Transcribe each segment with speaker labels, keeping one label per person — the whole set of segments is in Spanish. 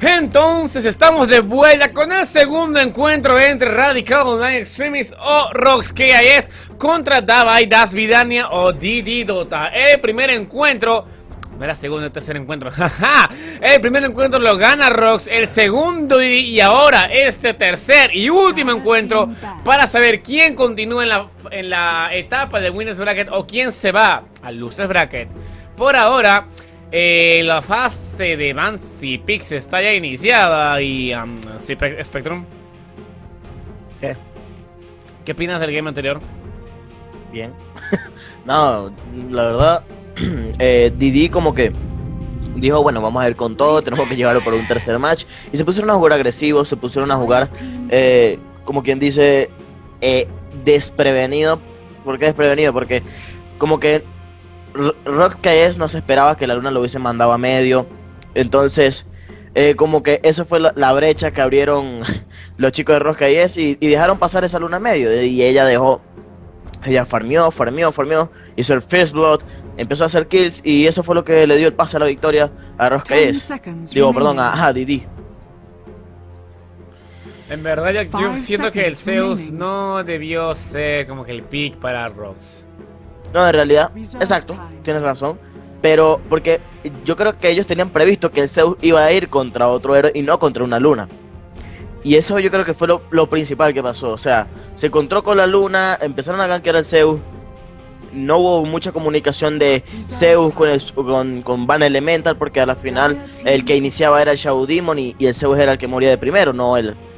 Speaker 1: Entonces estamos de vuelta con el segundo encuentro entre Radical Online Extremists o Rox KIS contra Davai Das Vidania o DD Dota. El primer encuentro, no era segundo, el tercer encuentro. El primer encuentro lo gana Rox, el segundo DD y ahora este tercer y último encuentro para saber quién continúa en la etapa de Winners Bracket o quién se va al Losers Bracket. Por ahora, la fase de Bansi Pix está ya iniciada y Spectrum, ¿qué opinas del game anterior?
Speaker 2: Bien. No, la verdad, Didi como que dijo, bueno, vamos a ir con todo, tenemos que llevarlo por un tercer match. Y se pusieron a jugar agresivos, se pusieron a jugar, como quien dice, desprevenido. ¿Por qué desprevenido? Porque como que Rox KS no se esperaba que la luna lo hubiese mandado a medio. Entonces, como que eso fue la brecha que abrieron los chicos de Rox KS y dejaron pasar esa luna a medio. Y ella farmeó, hizo el First Blood, empezó a hacer kills y eso fue lo que le dio el pase a la victoria a Rox KS. Digo, perdón, a Didi.
Speaker 1: En verdad yo siento que el Zeus no debió ser como que el pick para Rox.
Speaker 2: No, en realidad, exacto, tienes razón. Pero porque yo creo que ellos tenían previsto que el Zeus iba a ir contra otro héroe y no contra una luna. Y eso yo creo que fue lo principal que pasó. O sea, se encontró con la luna, empezaron a gankear al Zeus. No hubo mucha comunicación de Zeus con Van Elemental, porque a la final el que iniciaba era el Shadow Demon y el Zeus era el que moría de primero, no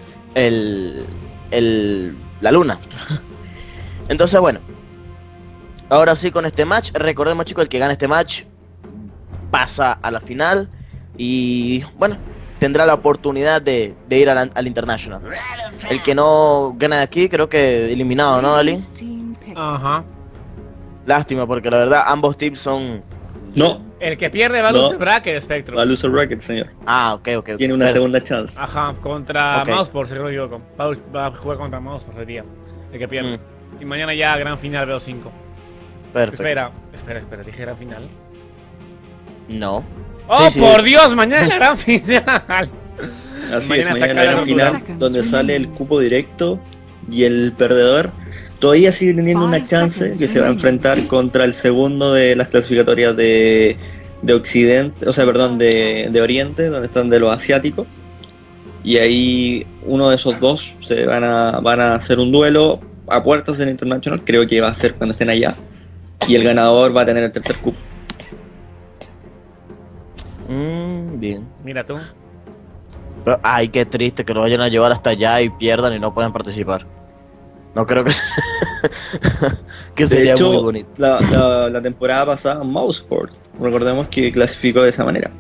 Speaker 2: la luna. Entonces, bueno. Ahora sí, con este match, recordemos, chicos, el que gane este match pasa a la final y, bueno, tendrá la oportunidad de ir al International. El que no gana de aquí, creo que eliminado, ¿no, Ali?
Speaker 1: Ajá.
Speaker 2: Lástima, porque la verdad, ambos teams son...
Speaker 3: No.
Speaker 1: El que pierde va a Loser Bracket, Spectrum.
Speaker 3: Va a Loser Bracket, señor.
Speaker 2: Ah, ok.
Speaker 3: Tiene una segunda chance.
Speaker 1: Ajá, contra Mouseport, si no me equivoco. Va a jugar contra Mouseport el día. El que pierde. Y mañana ya gran final BO5.
Speaker 2: Perfecto.
Speaker 1: Espera, ¿dije gran final?
Speaker 2: No.
Speaker 1: ¡Oh,
Speaker 2: sí.
Speaker 1: por Dios! Mañana es la gran final.
Speaker 3: Así es, mañana es la gran final, donde sale el cupo directo y el perdedor todavía sigue teniendo una chance que se va a enfrentar contra el segundo de las clasificatorias de Occidente, o sea, perdón, de Oriente, donde están de los asiáticos. Y ahí uno de esos dos se van a hacer un duelo a puertas del International, creo que va a ser cuando estén allá. Y el ganador va a tener el tercer cupo.
Speaker 2: Bien.
Speaker 1: Mira tú.
Speaker 2: Pero, ay, qué triste que lo vayan a llevar hasta allá y pierdan y no puedan participar. No creo que... que sería
Speaker 3: de hecho,
Speaker 2: muy bonito.
Speaker 3: La temporada pasada, Mouseport, recordemos que clasificó de esa manera.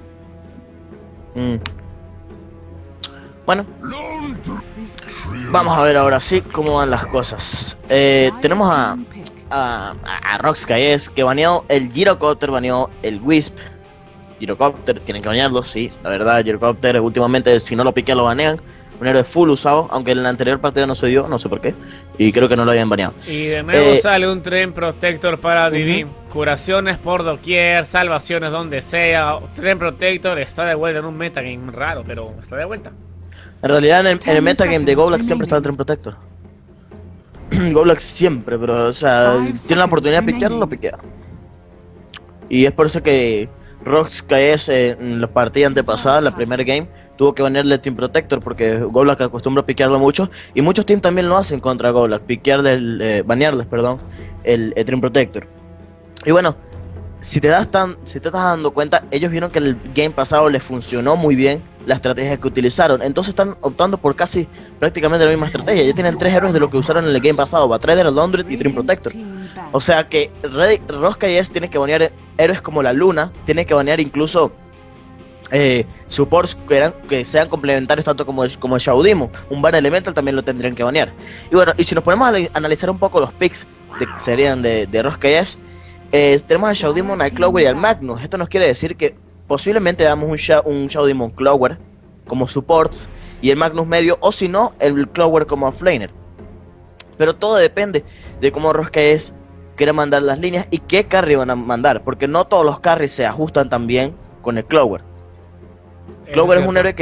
Speaker 2: Bueno, vamos a ver ahora sí cómo van las cosas. Tenemos a Rox KS que baneó el Gyrocopter, baneó el Wisp. Gyrocopter, tienen que banearlo, sí. La verdad, Gyrocopter últimamente, si no lo piquean, lo banean. Un héroe full usado, aunque en la anterior partida no se dio, no sé por qué. Y creo que no lo habían baneado.
Speaker 1: Y de nuevo sale un Tren Protector para Didi. Curaciones por doquier, salvaciones donde sea. Tren Protector está de vuelta en un metagame raro, pero está de vuelta.
Speaker 2: En realidad en el metagame de Goblax siempre está el Tren Protector. Goblax siempre, pero o sea, tiene la oportunidad de piquearlo, lo piquea. Y es por eso que Rox KS en la partida antepasada, la primera game, tuvo que banearle el Team Protector porque Goblax acostumbra a piquearlo mucho. Y muchos teams también lo hacen contra Goblax, banearles, el Team Protector. Y bueno, si te estás dando cuenta, ellos vieron que el game pasado les funcionó muy bien la estrategia que utilizaron. Entonces están optando por casi prácticamente la misma estrategia. Ya tienen 3 héroes de lo que usaron en el game pasado: Batrader, Laundry y Dream Protector. O sea que Rox KS tiene que banear héroes como la luna, tiene que banear incluso supports que sean complementarios tanto como el Shadow Demon. Un Van Elemental también lo tendrían que banear. Y bueno, y si nos ponemos a analizar un poco los picks que serían de Rox KS, tenemos al Shadow Demon, al Clover y al Magnus. Esto nos quiere decir que posiblemente damos un Shadow Demon Clover como supports y el Magnus medio, o si no, el Clover como offlaner. Pero todo depende de cómo Rox KS quiere mandar las líneas y qué carry van a mandar, porque no todos los carries se ajustan tan bien con el Clover. Clover es un héroe que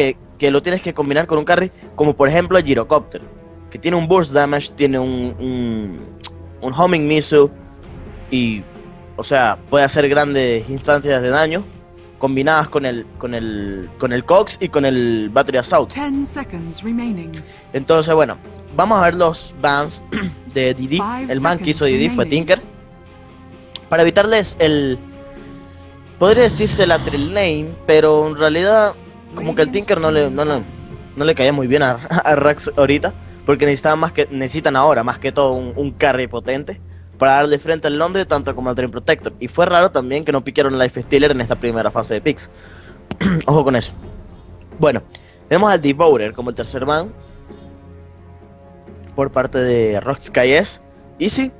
Speaker 2: que lo tienes que combinar con un carry, como por ejemplo el Gyrocopter, que tiene un burst damage, tiene un homing missile y, o sea, puede hacer grandes instancias de daño combinadas con el Cox y con el Battery Assault. Entonces, bueno, vamos a ver los bans de DD. El ban que hizo DD fue Tinker. Para evitarles podría decirse la Trill Lane, pero en realidad como que el Tinker no le caía muy bien a Rax ahorita, porque necesitan ahora más que todo un carry potente para darle frente al Londres tanto como al Dream Protector. Y fue raro también que no piquearon Life Stealer en esta primera fase de picks. Ojo con eso. Bueno, tenemos al Devourer como el tercer ban por parte de RoxKays. Y sí,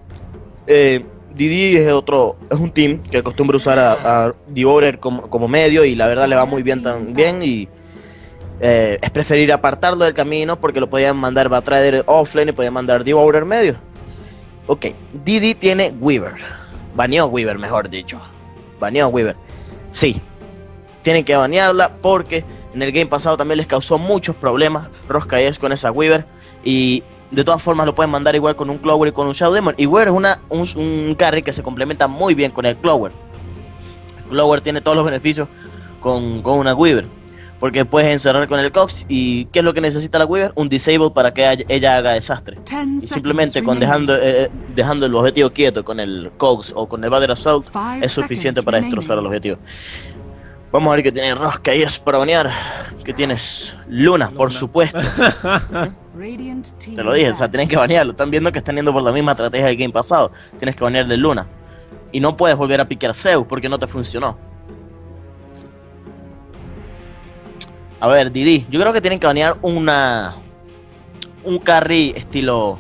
Speaker 2: DD es un team que acostumbra usar a Devourer como medio, y la verdad le va muy bien también, y es preferir apartarlo del camino porque lo podían mandar Batrider offlane y podían mandar Devourer medio. Ok, DD tiene Weaver. Baneó Weaver, mejor dicho. Baneó Weaver. Sí, tienen que banearla porque en el game pasado también les causó muchos problemas RoxKays con esa Weaver, y de todas formas lo pueden mandar igual con un Clower y con un Shadow Demon. Y Weaver es un carry que se complementa muy bien con el Clower. El Clower tiene todos los beneficios con una Weaver, porque puedes encerrar con el Cox. ¿Y qué es lo que necesita la Weaver? Un Disable para que ella haga desastre. Y simplemente con dejando el objetivo quieto con el Cox o con el Battery Assault es suficiente para destrozar al objetivo. Vamos a ver qué tiene RoxKays para banear. ¿Qué tienes? Luna, por supuesto. Te lo dije, o sea, tienen que banearlo. Están viendo que están yendo por la misma estrategia del game pasado. Tienes que banearle Luna. Y no puedes volver a piquear Zeus porque no te funcionó. A ver, DD, yo creo que tienen que banear un carry estilo...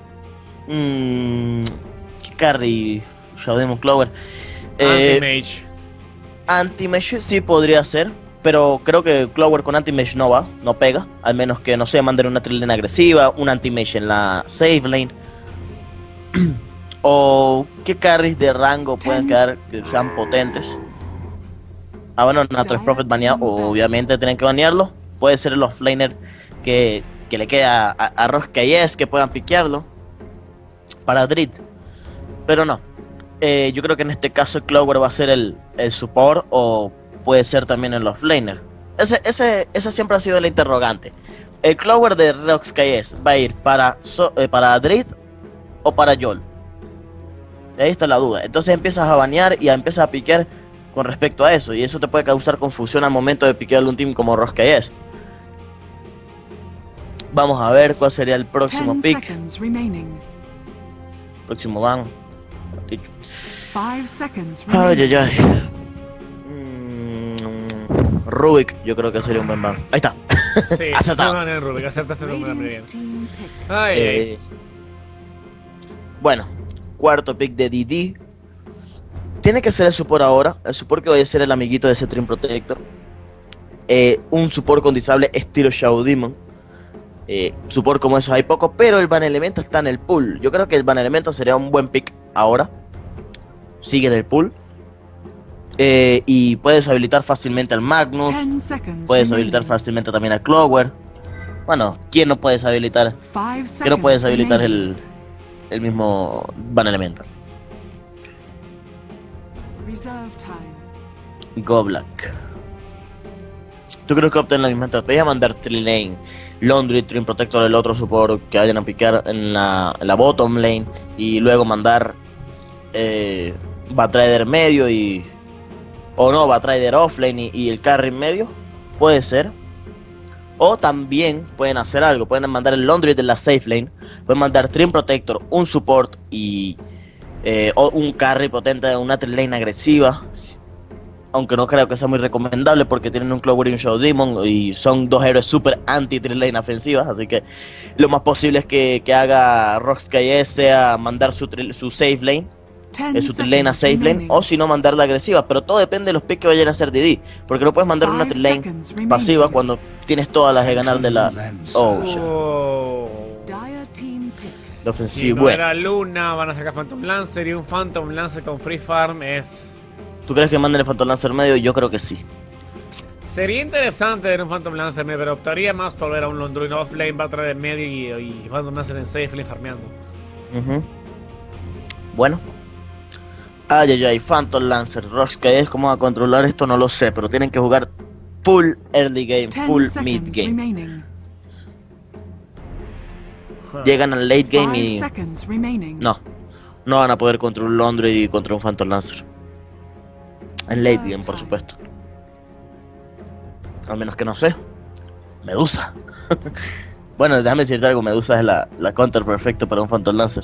Speaker 2: ¿qué carry? Shadow Demon Clover.
Speaker 1: Anti-Mage.
Speaker 2: Anti-Mage sí podría ser, pero creo que Clover con Anti-Mage no pega. Al menos que, no sé, manden una Trill Lane agresiva, un Anti-Mage en la Save Lane. O qué carries de rango pueden quedar que sean potentes. Ah, bueno, Natural Prophet baneado, obviamente tienen que banearlo. Puede ser el offlaner que le queda a RoxKays, que puedan piquearlo para Dread, pero no. Yo creo que en este caso el Clower va a ser el support, o puede ser también el offlaner. Esa siempre ha sido la interrogante. ¿El Clower de RoxKays va a ir para Dread o para Yol? Y ahí está la duda. Entonces empiezas a banear y empiezas a piquear con respecto a eso, y eso te puede causar confusión al momento de piquearle un team como RoxKays. Vamos a ver cuál sería el próximo pick. Próximo ban. Ay. Rubik, yo creo que sería un buen ban. Ahí está.
Speaker 1: Sí,
Speaker 2: acertado.
Speaker 1: Rubik, acertaste muy bien.
Speaker 2: Bueno, cuarto pick de DD. Tiene que ser el support ahora. El support que vaya a ser el amiguito de ese Dream Protector. Un support con disable estilo Shadow Demon. Support como esos hay poco, pero el Ban Elemental está en el pool. Yo creo que el Ban Elemental sería un buen pick ahora. Sigue en el pool. Y puedes habilitar fácilmente al Magnus. Puedes habilitar fácilmente también al Clower. Bueno, ¿quién no puedes habilitar? ¿Quién no puedes habilitar el mismo Ban Elemental? Goblack. Yo creo que opten la misma estrategia, mandar Trill Lane, Laundry, Dream Protector, el otro support que vayan a picar en la bottom lane, y luego mandar Batrider medio Batrider offlane y el carry en medio. Puede ser. O también pueden hacer algo, pueden mandar el Laundry de la safe lane, pueden mandar Dream Protector, un support o un carry potente de una Trill Lane agresiva. Aunque no creo que sea muy recomendable porque tienen un Clover y un Shadow Demon y son dos héroes super anti-Trill Lane ofensivas. Así que lo más posible es que haga RoxKays sea mandar su safe lane, su Trill Lane a safe lane, o si no mandarla agresiva. Pero todo depende de los picks que vayan a hacer DD, porque no puedes mandar una Trill Lane pasiva cuando tienes todas las de ganar de la... La ofensiva.
Speaker 1: Si no era Luna, van a sacar Phantom Lancer, y un Phantom Lancer con Free Farm es...
Speaker 2: ¿Tú crees que manden el Phantom Lancer medio? Yo creo que sí.
Speaker 1: Sería interesante ver un Phantom Lancer, pero optaría más por ver a un Londruin offlane, va a traer en medio y Phantom Lancer en safe lane farmeando.
Speaker 2: Bueno. Ay, Phantom Lancer, Roxkay, ¿cómo va a controlar esto? No lo sé, pero tienen que jugar full early game, full mid game. Llegan al late game y... No van a poder contra un Londruin y contra un Phantom Lancer. En late game, por supuesto. Al menos que no sé. Medusa. Bueno, déjame decirte algo, Medusa es la counter perfecta para un Phantom Lancer.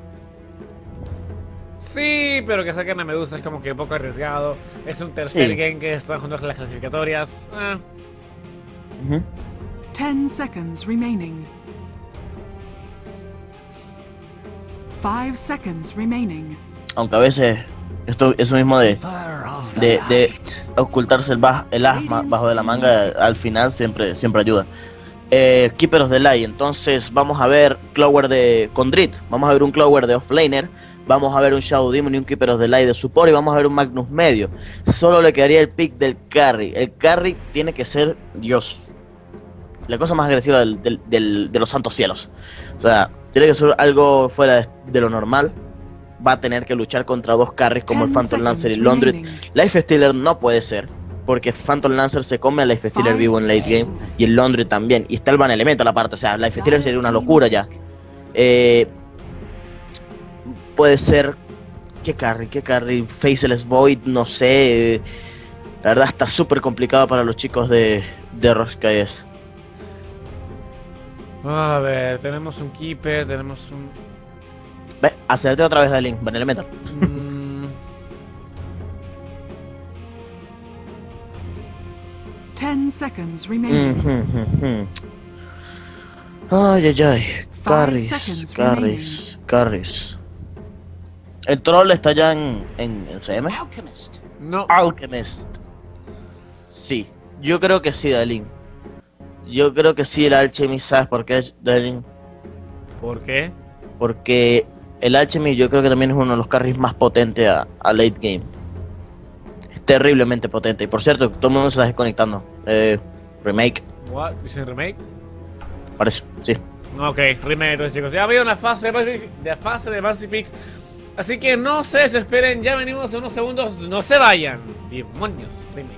Speaker 1: Sí, pero que saquen a Medusa es como que poco arriesgado. Es un tercer game que está junto con las clasificatorias.
Speaker 4: 10 seconds remaining. 5 seconds remaining.
Speaker 2: Aunque a veces eso mismo de ocultarse el asma bajo de la manga al final siempre ayuda. Keeper of the Light, entonces vamos a ver Clower con Drit, vamos a ver un Clower de offlaner, vamos a ver un Shadow Demon y un Keeper of the Light de support y vamos a ver un Magnus medio. Solo le quedaría el pick del carry. El carry tiene que ser Dios, la cosa más agresiva de los santos cielos. O sea, tiene que ser algo fuera de lo normal. Va a tener que luchar contra dos carries como el Phantom Lancer y Londruin. Lifestealer no puede ser, porque Phantom Lancer se come a Lifestealer vivo en late game y el Londruin también. Y está el Van Elemental aparte, o sea, Lifestealer sería una locura ya. Puede ser... ¿Qué carry? Faceless Void, no sé. La verdad está súper complicado para los chicos de Roxkay.
Speaker 1: A ver, tenemos un Keeper, tenemos un...
Speaker 2: Ve, hacerte otra vez de Link, Van Elemental.
Speaker 4: 10 seconds remaining.
Speaker 2: Ay. Carries. ¿El troll está ya en CM?
Speaker 1: No.
Speaker 2: Alchemist. Sí, yo creo que sí, Dalin. Yo creo que sí, el Alchemist. ¿Sabes por qué, Dalin?
Speaker 1: ¿Por qué?
Speaker 2: Porque el Alchemist yo creo que también es uno de los carries más potentes a late game. Es terriblemente potente. Y por cierto, todo el mundo se está desconectando. Remake.
Speaker 1: What? ¿Dicen remake?
Speaker 2: Parece, sí.
Speaker 1: Ok, remake entonces, chicos. Ya ha habido una fase de Fancy Picks. Así que no se desesperen, ya venimos en unos segundos. No se vayan. Demonios, remake.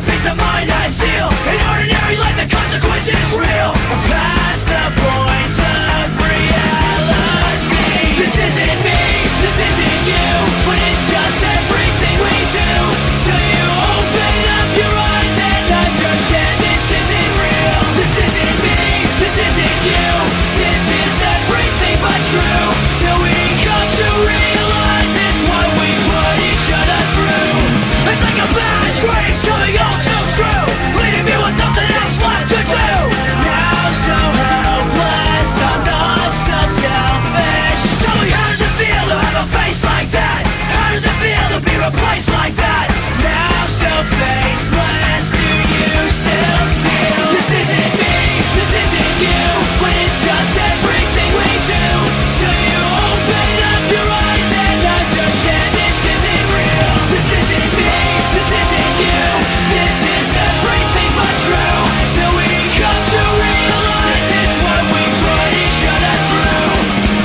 Speaker 5: peace of mind I steal. In ordinary life the consequence is real. Past the point of reality. This isn't me, this isn't you, but it's just everything we do. So you open up your eyes and understand this isn't real. This isn't me, this isn't you, this is everything but true. Till we come to realize it's what we put each other through. It's like a bad dream coming all too true, leaving me with nothing else left to do. Now so helpless, I'm not so selfish. Tell me, how does it feel to have a face like that? How does it feel to be replaced like that? Now so faceless, do you still feel? This isn't me, this isn't you, but it's just everything we do. Till you open up your eyes and understand this isn't real. This isn't me, this isn't you, this is everything but true. Till we come to realize it's what we put each other through.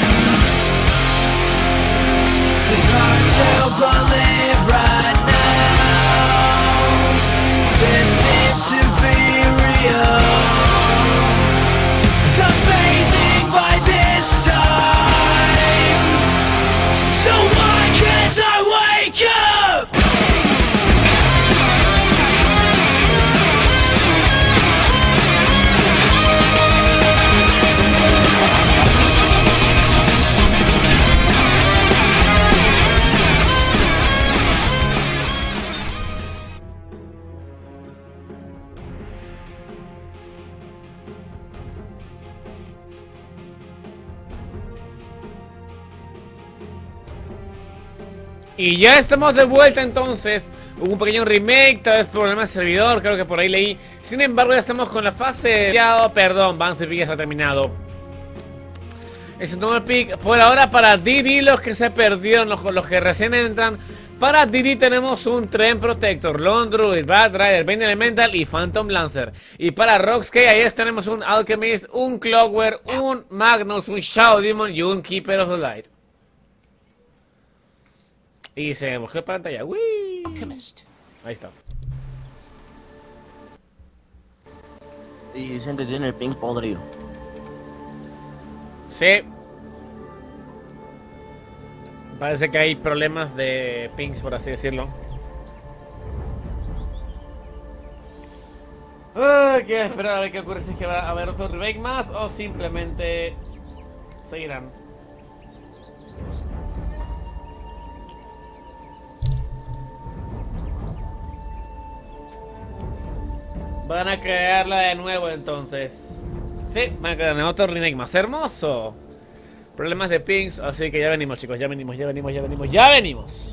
Speaker 5: It's hard to believe right now. This seems to be real. So phasing by this time. So why can't I wake up?
Speaker 1: Y ya estamos de vuelta entonces. Hubo un pequeño remake, tal vez problema de servidor, creo que por ahí leí. Sin embargo, ya estamos con la fase... Perdón, Bounce the Peak ya está terminado. Es un nuevo pick. Por ahora para Didi, los que se perdieron, los que recién entran. Para Didi tenemos un Tren Protector, Lone Druid, Bad Rider, Bane Elemental y Phantom Lancer. Y para Rox KIS tenemos un Alchemist, un Clockwork, un Magnus, un Shadow Demon y un Keeper of the Light. Y se mojó pantalla. ¡Uy! Ahí está.
Speaker 2: Y siempre tiene el ping podrido.
Speaker 1: Sí. Parece que hay problemas de pings, por así decirlo. Hay que esperar a ver qué ocurre, si es que va a haber otro remake más o simplemente seguirán. Van a crearla de nuevo entonces. Sí, van a crear otro remake más hermoso. Problemas de pings, así que ya venimos, chicos, ya venimos.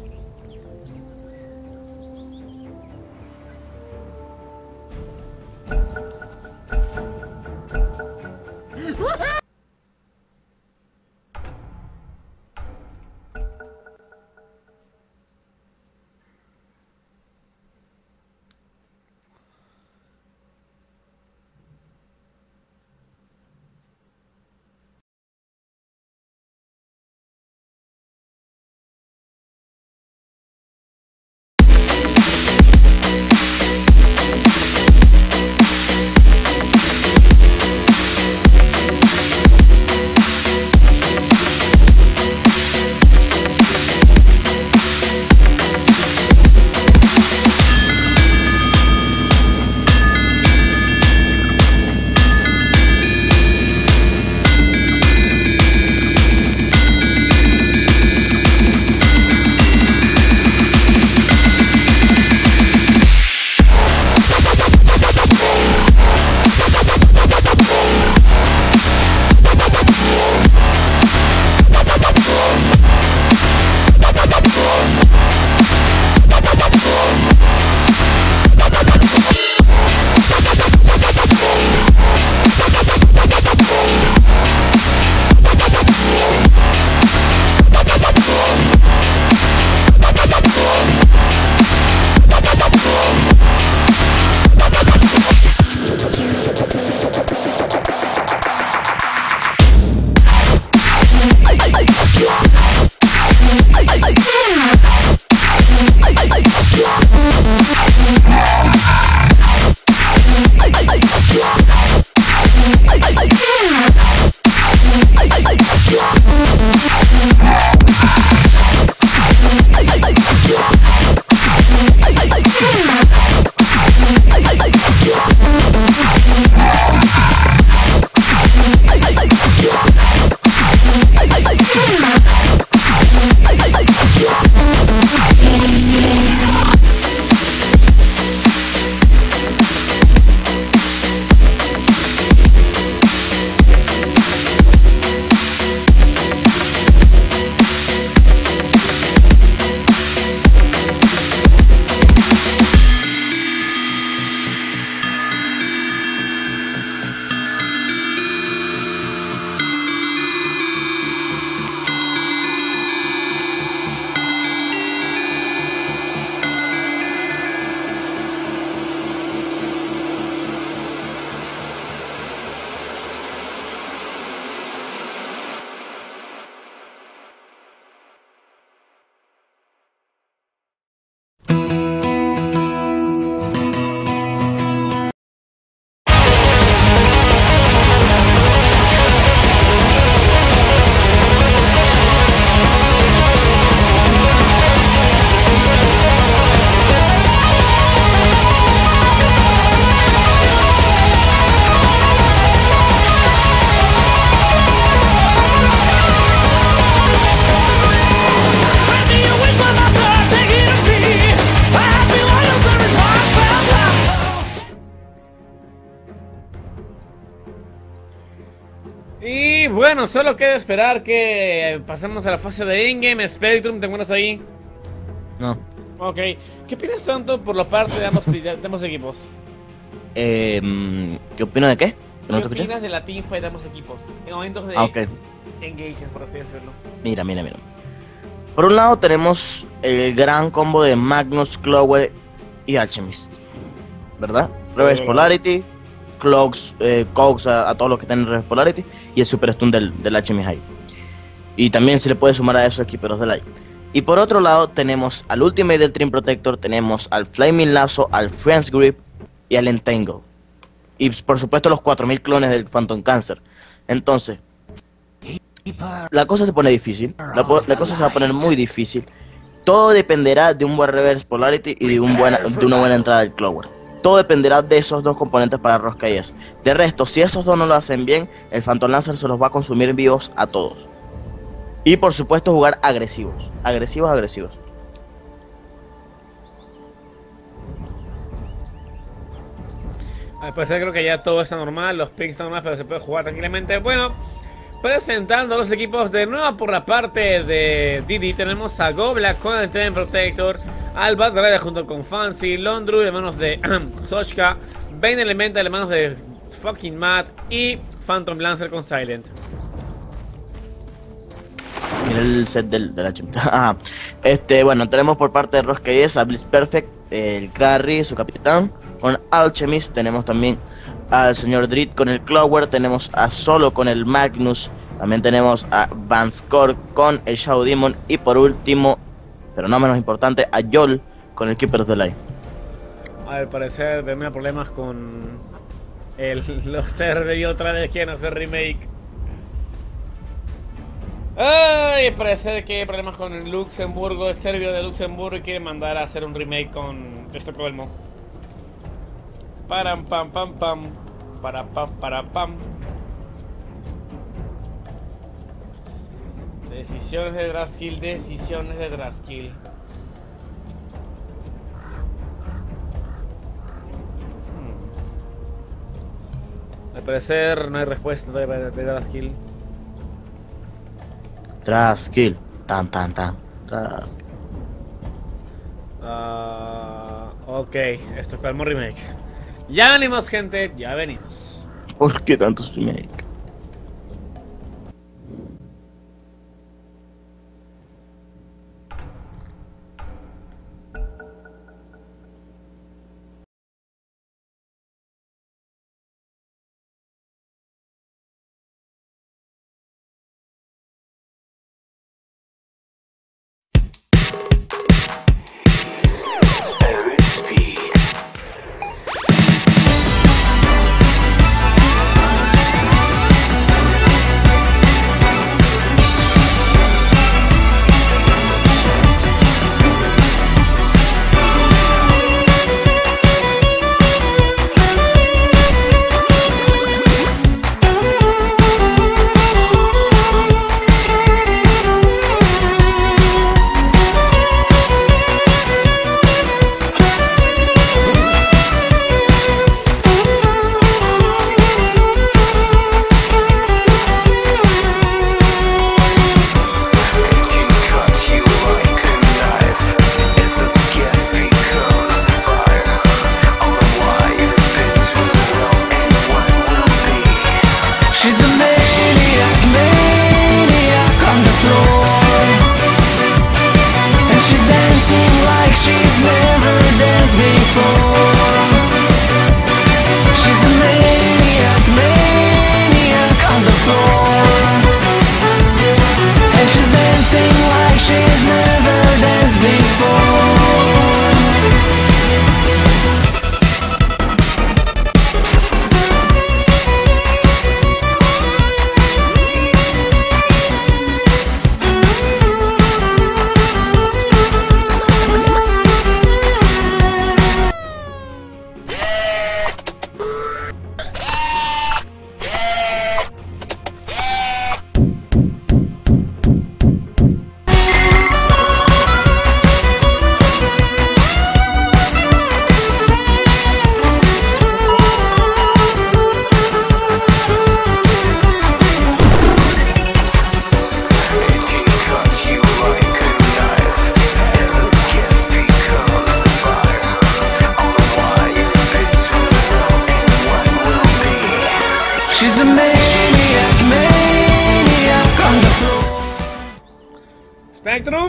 Speaker 1: Y bueno, solo queda esperar que pasemos a la fase de in-game. Spectrum, ¿te encuentras ahí?
Speaker 2: No.
Speaker 1: Ok. ¿Qué opinas tanto por la parte de ambos equipos?
Speaker 2: ¿Qué opino de qué? ¿No te
Speaker 1: ¿Qué
Speaker 2: escuché?
Speaker 1: opinas de la teamfight de ambos equipos? En momentos de
Speaker 2: Ok.
Speaker 1: engages, por así decirlo.
Speaker 2: Mira. Por un lado tenemos el gran combo de Magnus, Clower y Alchemist, ¿verdad? Reverse Polarity, Cogs a todos los que tienen Reverse Polarity y el Super Stun del Alchemist ahí. Y también se le puede sumar a esos equiperos del Light. Y por otro lado tenemos al Ultimate del Dream Protector, tenemos al Flaming Lazo, al Friends Grip y al Entangle. Y por supuesto los 4000 clones del Phantom Cancer. Entonces, la cosa se pone difícil. La cosa se va a poner muy difícil. Todo dependerá de un buen Reverse Polarity y de una buena entrada del Clower. Todo dependerá de esos dos componentes para Roscayes. De resto, si esos dos no lo hacen bien, el Phantom Lancer se los va a consumir vivos a todos. Y por supuesto jugar agresivos. Agresivos.
Speaker 1: Al parecer creo que ya todo está normal, los picks están normales, pero se puede jugar tranquilamente. Bueno, presentando a los equipos de nuevo por la parte de Didi, tenemos a Gobla con el Dream Protector, al Bad Rider junto con Fancy, Londru de manos de Sochka, Bane Elemental de manos de fucking Matt y Phantom Lancer con Silent.
Speaker 2: Mira el set de la chimita. Bueno, tenemos por parte de Roscayes a Bliss Perfect, el Carry, su capitán. Con Alchemist tenemos también al señor Drit con el Clower, tenemos a Solo con el Magnus, también tenemos a Vanskor con el Shadow Demon y por último, pero no menos importante, a Yol con el Keeper of the Light.
Speaker 1: Al parecer tenía problemas con los server y otra vez quieren hacer remake. Ay, parece que hay problemas con Luxemburgo, el servidor de Luxemburgo quiere mandar a hacer un remake con Estocolmo. Param pam pam pam. Para pam. Decisiones de Draskill. Al parecer no hay respuesta todavía de Draskill.
Speaker 2: Draskill. Tan. Draskill.
Speaker 1: Ok, Estocolmo remake. Ya venimos, gente, ya venimos.
Speaker 2: ¿Por qué tantos remake?
Speaker 1: Spectrum.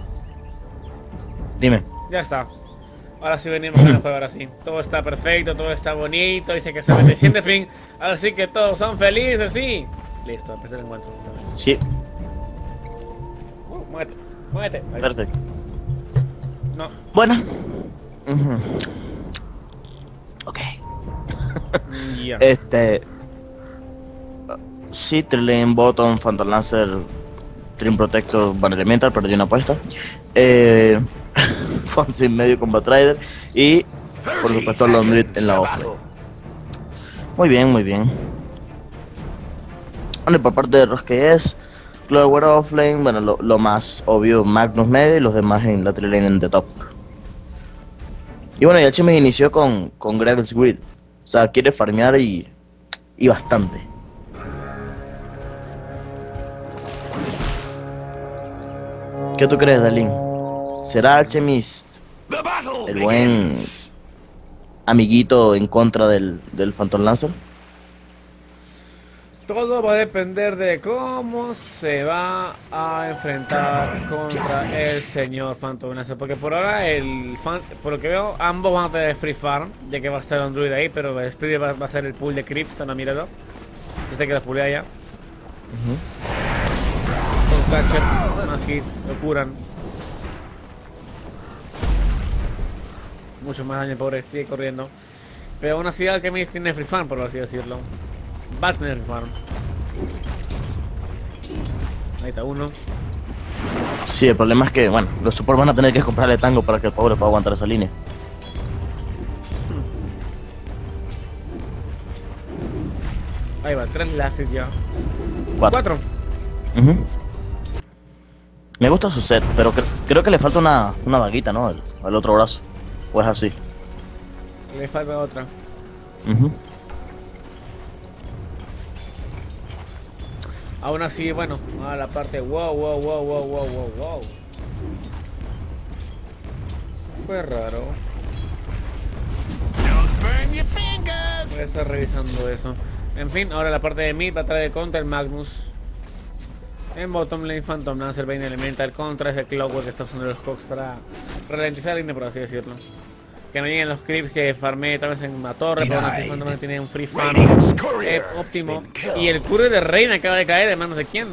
Speaker 2: Dime.
Speaker 1: Ya está. Ahora sí venimos con el juego, ahora sí. Todo está perfecto, todo está bonito. Dice que se 77 ping. Ahora sí que todos son felices, sí. Listo, empecé el encuentro.
Speaker 2: Sí,
Speaker 1: Muévete, muévete. Ahí.
Speaker 2: perfecto.
Speaker 1: No.
Speaker 2: Bueno. Ujú. Ok.
Speaker 1: Ya.
Speaker 2: Sí, Trilane, Bottom, Phantom Lancer, Trim Protector, Van Elemental, perdí una apuesta. Fonzie en medio, Combat Rider. Y, por supuesto, Laundry en la offlane. Muy bien, muy bien. Bueno, y por parte de Roske es Clover offlane, bueno, lo más obvio, Magnus medio y los demás en la Trilane en the top. Y bueno, ya me inició con Gravel's Grid. O sea, quiere farmear y bastante. ¿Qué tú crees, Dalín? ¿Será Alchemist el buen amiguito en contra del Phantom Lancer?
Speaker 1: Todo va a depender de cómo se va a enfrentar contra el señor Phantom Lancer. Porque por ahora, por lo que veo, ambos van a tener Free Farm, ya que va a estar un druid ahí, pero el Spirit va a ser el pool de creeps, no, míralo. Desde que los pulea ya. Con Catcher, más hits, lo curan. Mucho más daño, el pobre, sigue corriendo. Pero aún así Alchemist tiene Free Farm, por así decirlo. Va a tener Free Farm. Ahí está uno.
Speaker 2: Sí, el problema es que, bueno, los support van a tener que comprarle tango para que el pobre pueda aguantar esa línea.
Speaker 1: Ahí va, 3 láseres ya.
Speaker 2: 4.
Speaker 1: 4.
Speaker 2: Me gusta su set, pero creo que le falta una daguita, ¿no? Al otro brazo. O es así.
Speaker 1: Le falta otra. Aún así, bueno, a la parte. Wow. Eso fue raro. Voy a estar revisando eso. En fin, ahora la parte de mid va a traer contra el Magnus. En bottom lane, Phantom Lancer, Bane Elemental contra ese Clockwork que está usando los Cogs para ralentizar la línea, por así decirlo. Que no lleguen los creeps que farmé tal vez en una torre, pero aún así Phantom Lancer tiene un free farm óptimo. Y el curry de Reina acaba de caer, ¿de manos de quién?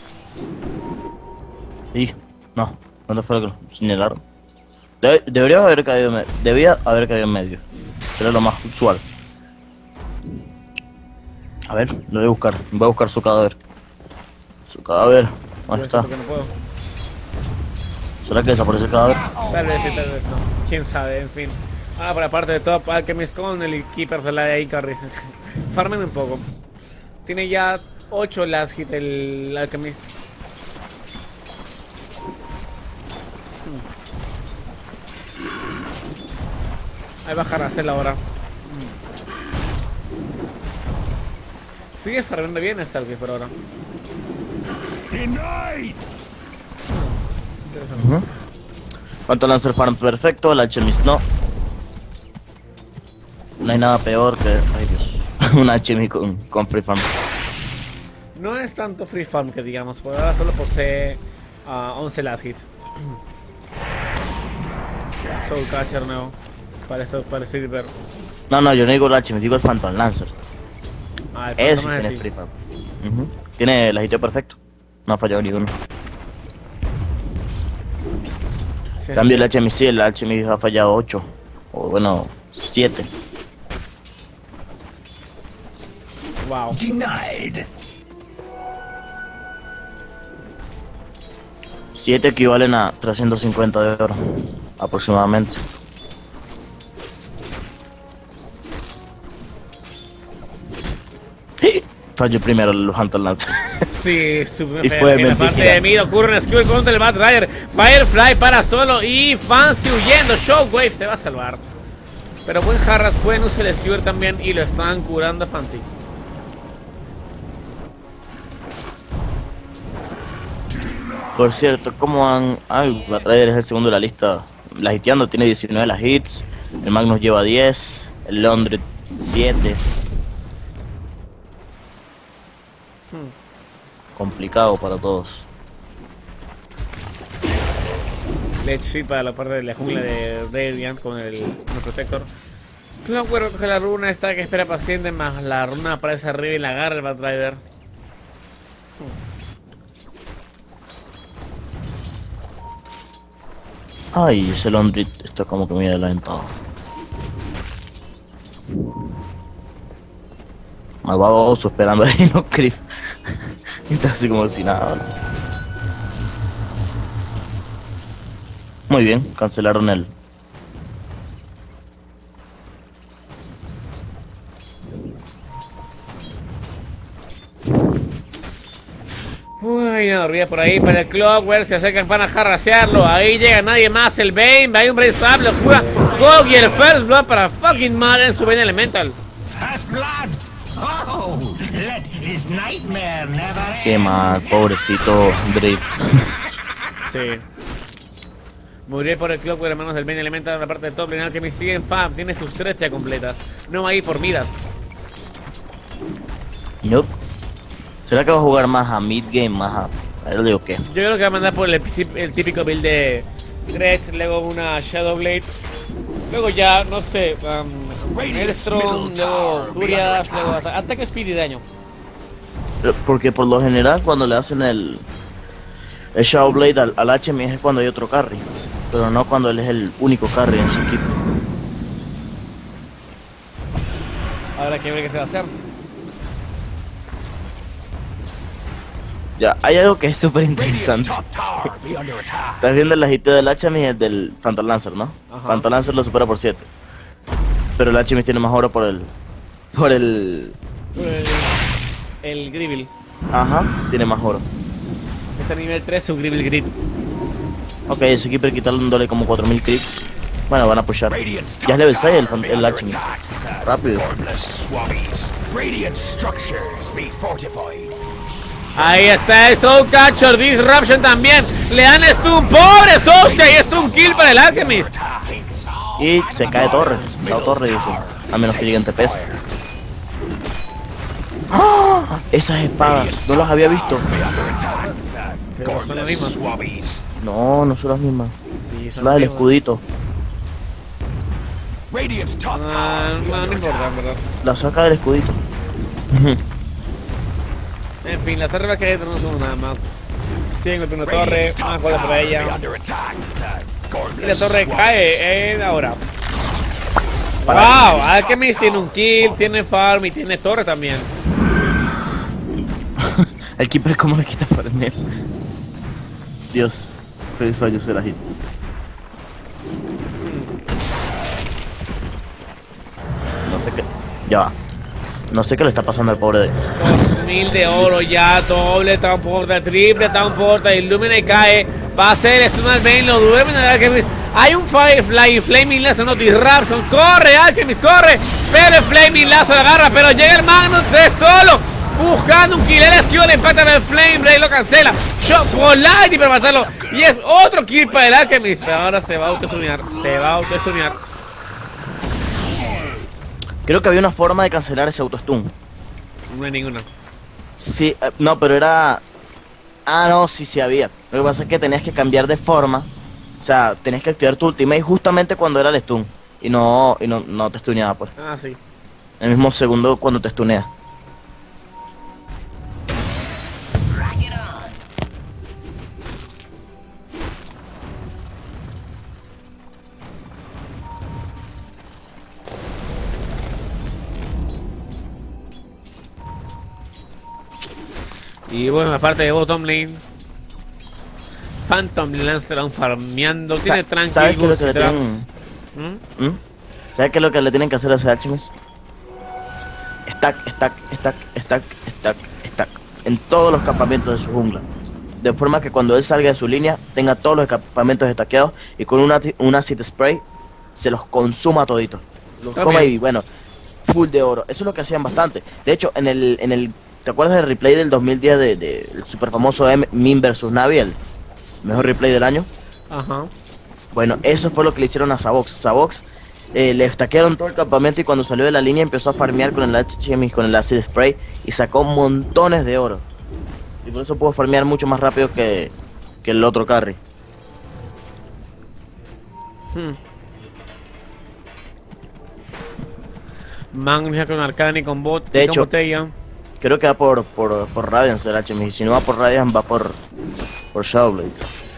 Speaker 2: Y no, ¿dónde fue lo que señalaron? Debía haber caído en medio. Sería lo más usual. A ver, lo voy a buscar. Voy a buscar su cadáver. Su cadáver. ¿Dónde está?
Speaker 1: No puedo.
Speaker 2: ¿Será que desapareció el cadáver?
Speaker 1: Tal vez sí, tal vez no. Quién sabe, en fin. Ahora por la parte de top, Alchemist con el Keeper de la de Icarri. Farmen un poco. Tiene ya 8 last hit el Alchemist. Ahí va a Jaracel ahora. Sigue farmeando bien esta Alchemist por ahora.
Speaker 2: ¿Cuánto Lancer farm perfecto? El Alchemist no. No hay nada peor que... Ay Dios. Un Alchemist con free farm.
Speaker 1: No es tanto free farm que digamos, por ahora solo posee 11 last hits. Soul Catcher nuevo. Para Spirit Bear.
Speaker 2: No, yo no digo el Alchemist, digo el Phantom Lancer.
Speaker 1: El
Speaker 2: Ese
Speaker 1: Phantom
Speaker 2: tiene
Speaker 1: sí.
Speaker 2: free farm. Tiene el hiteo perfecto. No ha fallado ninguno.
Speaker 1: Sí.
Speaker 2: Cambio el Alchemist, sí, el Alchemist ha fallado 8. O bueno, 7.
Speaker 1: Wow.
Speaker 2: 7 equivalen a 350 de oro. Aproximadamente. Falló primero el Phantom Lancer.
Speaker 1: Sí,
Speaker 2: Y fue
Speaker 1: en la parte
Speaker 2: mentira.
Speaker 1: de mid ocurre un skill contra el Bat Rider. Firefly para solo y Fancy huyendo. Shockwave se va a salvar. Pero buen Jarras pueden usar el skewer también y lo están curando a Fancy.
Speaker 2: Por cierto, ¿cómo han...? Ay, Bat Rider es el segundo de la lista. La hiteando tiene 19 las hits. El Magnus lleva 10. El Laundry 7. Complicado para todos.
Speaker 1: Ledge sí para la parte de la jungla de Radiant con el Protector. Clockwork coge la runa esta que espera paciente, más la runa aparece arriba y la agarra el Batrider.
Speaker 2: Ay, ese Laundry está como que muy adelantado. Malvado oso esperando ahí los creeps. Y está así como si nada, ¿no? Muy bien, cancelaron el.
Speaker 1: Uy, no, ríe por ahí para el Clockwork, se acercan para jarrasearlo. Ahí llega nadie más, el Bane, hay un Brain Swap, lo juega Gog y el First Blood para fucking Mad en su Bane Elemental.
Speaker 2: Qué mal, pobrecito Drake.
Speaker 1: Sí. Murió por el Clockwork, hermanos del Bane Elemental en la parte de top lane. Que me siguen Fab, tiene sus 3 ya completas. No va a ir por miras.
Speaker 2: Nope. ¿Será que va a jugar más a mid game, más a... A ver, digo qué?
Speaker 1: Yo creo que va a mandar por el típico build de Gretz, luego una Shadowblade. Luego ya, no sé, Maelstrom, luego Furias, luego ataque, speed y daño.
Speaker 2: Porque por lo general cuando le hacen el Shadowblade al HM es cuando hay otro carry. Pero no cuando él es el único carry en su equipo.
Speaker 1: Ahora hay que ver qué se va a hacer.
Speaker 2: Ya, hay algo que es súper interesante. Estás viendo el hiteo del HM y el del Phantom Lancer, ¿no?
Speaker 1: Ajá.
Speaker 2: Phantom Lancer lo supera por 7. Pero el HM tiene más oro por el...
Speaker 1: El Gribble.
Speaker 2: Ajá, tiene más oro.
Speaker 1: Está a nivel 3 su Gribble Grid.
Speaker 2: Ok, ese keeper quitándole como 4000 creeps. Bueno, van a pushar. Ya es level 6 el HM. Rápido.
Speaker 1: Ahí está el Soul Catcher, Disruption también. Le dan stun, pobre Soulsca, y es un kill para el Alchemist.
Speaker 2: Y se cae torre. Chao torre, dice. A menos que lleguen TPs. ¡Ah! Esas espadas, no las había visto.
Speaker 1: Pero son las mismas.
Speaker 2: No, no son las mismas.
Speaker 1: Sí, son
Speaker 2: Las del
Speaker 1: mismas.
Speaker 2: escudito.
Speaker 1: No importa, en verdad.
Speaker 2: La saca del escudito.
Speaker 1: En fin, la torre va a caer, tenemos uno nada más. Siguen golpeando una torre, más goles para ella. Y la torre cae ahora. Wow, Alchemist tiene un kill, tiene farm y tiene torre también.
Speaker 2: El keeper como le quita farmeo. Dios, feliz fallo se la hit. No sé qué. Ya va. No sé qué le está pasando al pobre de...
Speaker 1: 2000 de oro ya, doble transporta, triple transporta, Illumina y cae. Va a ser el Stun al Bane, lo duermen al Alchemist. Hay un Firefly, Flaming Lazo, no Disruption. Corre, Alchemist, corre. Pero el Flaming Lazo la agarra, pero llega el Magnus de solo. Buscando un kill, el esquivo le impacta en el Flame Blade, lo cancela. Shot por Lighty para matarlo. Y es otro kill para el Alchemist. Pero ahora se va a autostunear.
Speaker 2: Creo que había una forma de cancelar ese autostun.
Speaker 1: No hay ninguna.
Speaker 2: Sí, no, pero era... Ah, no, sí había. Lo que pasa es que tenías que cambiar de forma. O sea, tenías que activar tu ultimate justamente cuando era el stun. Y no te stuneaba, pues.
Speaker 1: Ah, sí.
Speaker 2: En el mismo segundo cuando te stunea.
Speaker 1: Y bueno, aparte de bottom lane, Phantom Lancer aún farmeando. Tiene tranquilo.
Speaker 2: ¿Sabes qué es lo que le tienen? ¿Sabes qué es lo que le tienen que hacer a ese Alchemist? Stack. En todos los campamentos de su jungla. De forma que cuando él salga de su línea, tenga todos los campamentos stackeados y con un acid spray se los consuma toditos. Los coma y bueno, full de oro. Eso es lo que hacían bastante. De hecho, en el ¿te acuerdas del replay del 2010 del super famoso Min vs Navi, el mejor replay del año?
Speaker 1: Ajá.
Speaker 2: Bueno, eso fue lo que le hicieron a Savox. Savox le estaquearon todo el campamento y cuando salió de la línea empezó a farmear con el Alchemist, con el Acid Spray y sacó montones de oro. Y por eso pudo farmear mucho más rápido que el otro carry.
Speaker 1: Magnus con Arcane, con bot,
Speaker 2: De hecho,
Speaker 1: con botella.
Speaker 2: Creo que va por Radiance el Alchemist. Y si no va por Radiance, va por Shadowblade.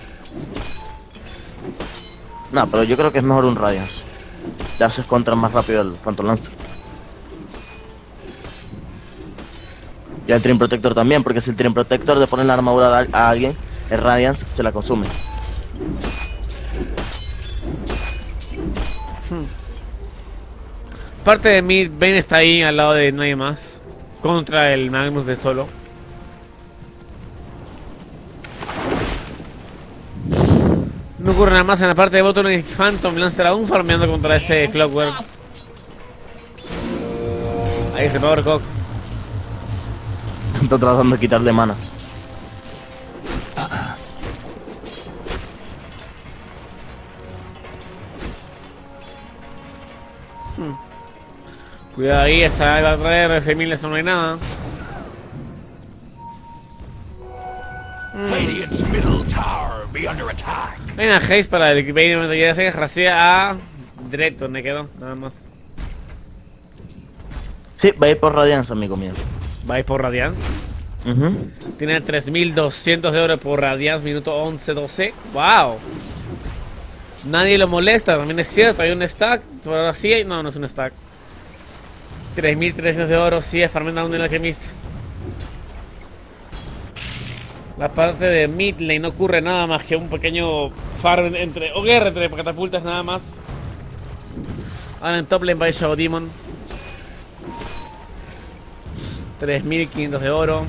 Speaker 2: No, pero yo creo que es mejor un Radiance. Le haces contra más rápido al Phantom Lancer. Y el Trim Protector también, porque si el Trim Protector le pone la armadura a alguien, el Radiance se la consume.
Speaker 1: Parte de mí, Ben está ahí al lado de nadie más. Contra el Magnus de solo. No ocurre nada más en la parte de botón y Phantom Lancer aún farmeando contra ese Clockwork. Ahí está Power Cock.
Speaker 2: Está tratando de quitarle mana.
Speaker 1: Cuidado ahí, esa va a traer F1000, eso no hay nada.
Speaker 5: Radiant's middle tower be under attack.
Speaker 1: Hay una haze para el Vader, ya se racea a Dread, donde quedó, nada más.
Speaker 2: Sí, va a ir por Radiance, amigo mío.
Speaker 1: Va a ir por Radiance. Tiene 3200 de oro por Radiance, minuto 11-12. ¡Wow! Nadie lo molesta, también es cierto, hay un stack. Pero ahora sí hay. No, no es un stack. 3300 de oro, sí, es farmando aún en el Alchemist. La parte de mid lane no ocurre nada más que un pequeño farm entre. O guerra entre catapultas nada más. Ahora en top lane va Shadow Demon. 3500 de oro.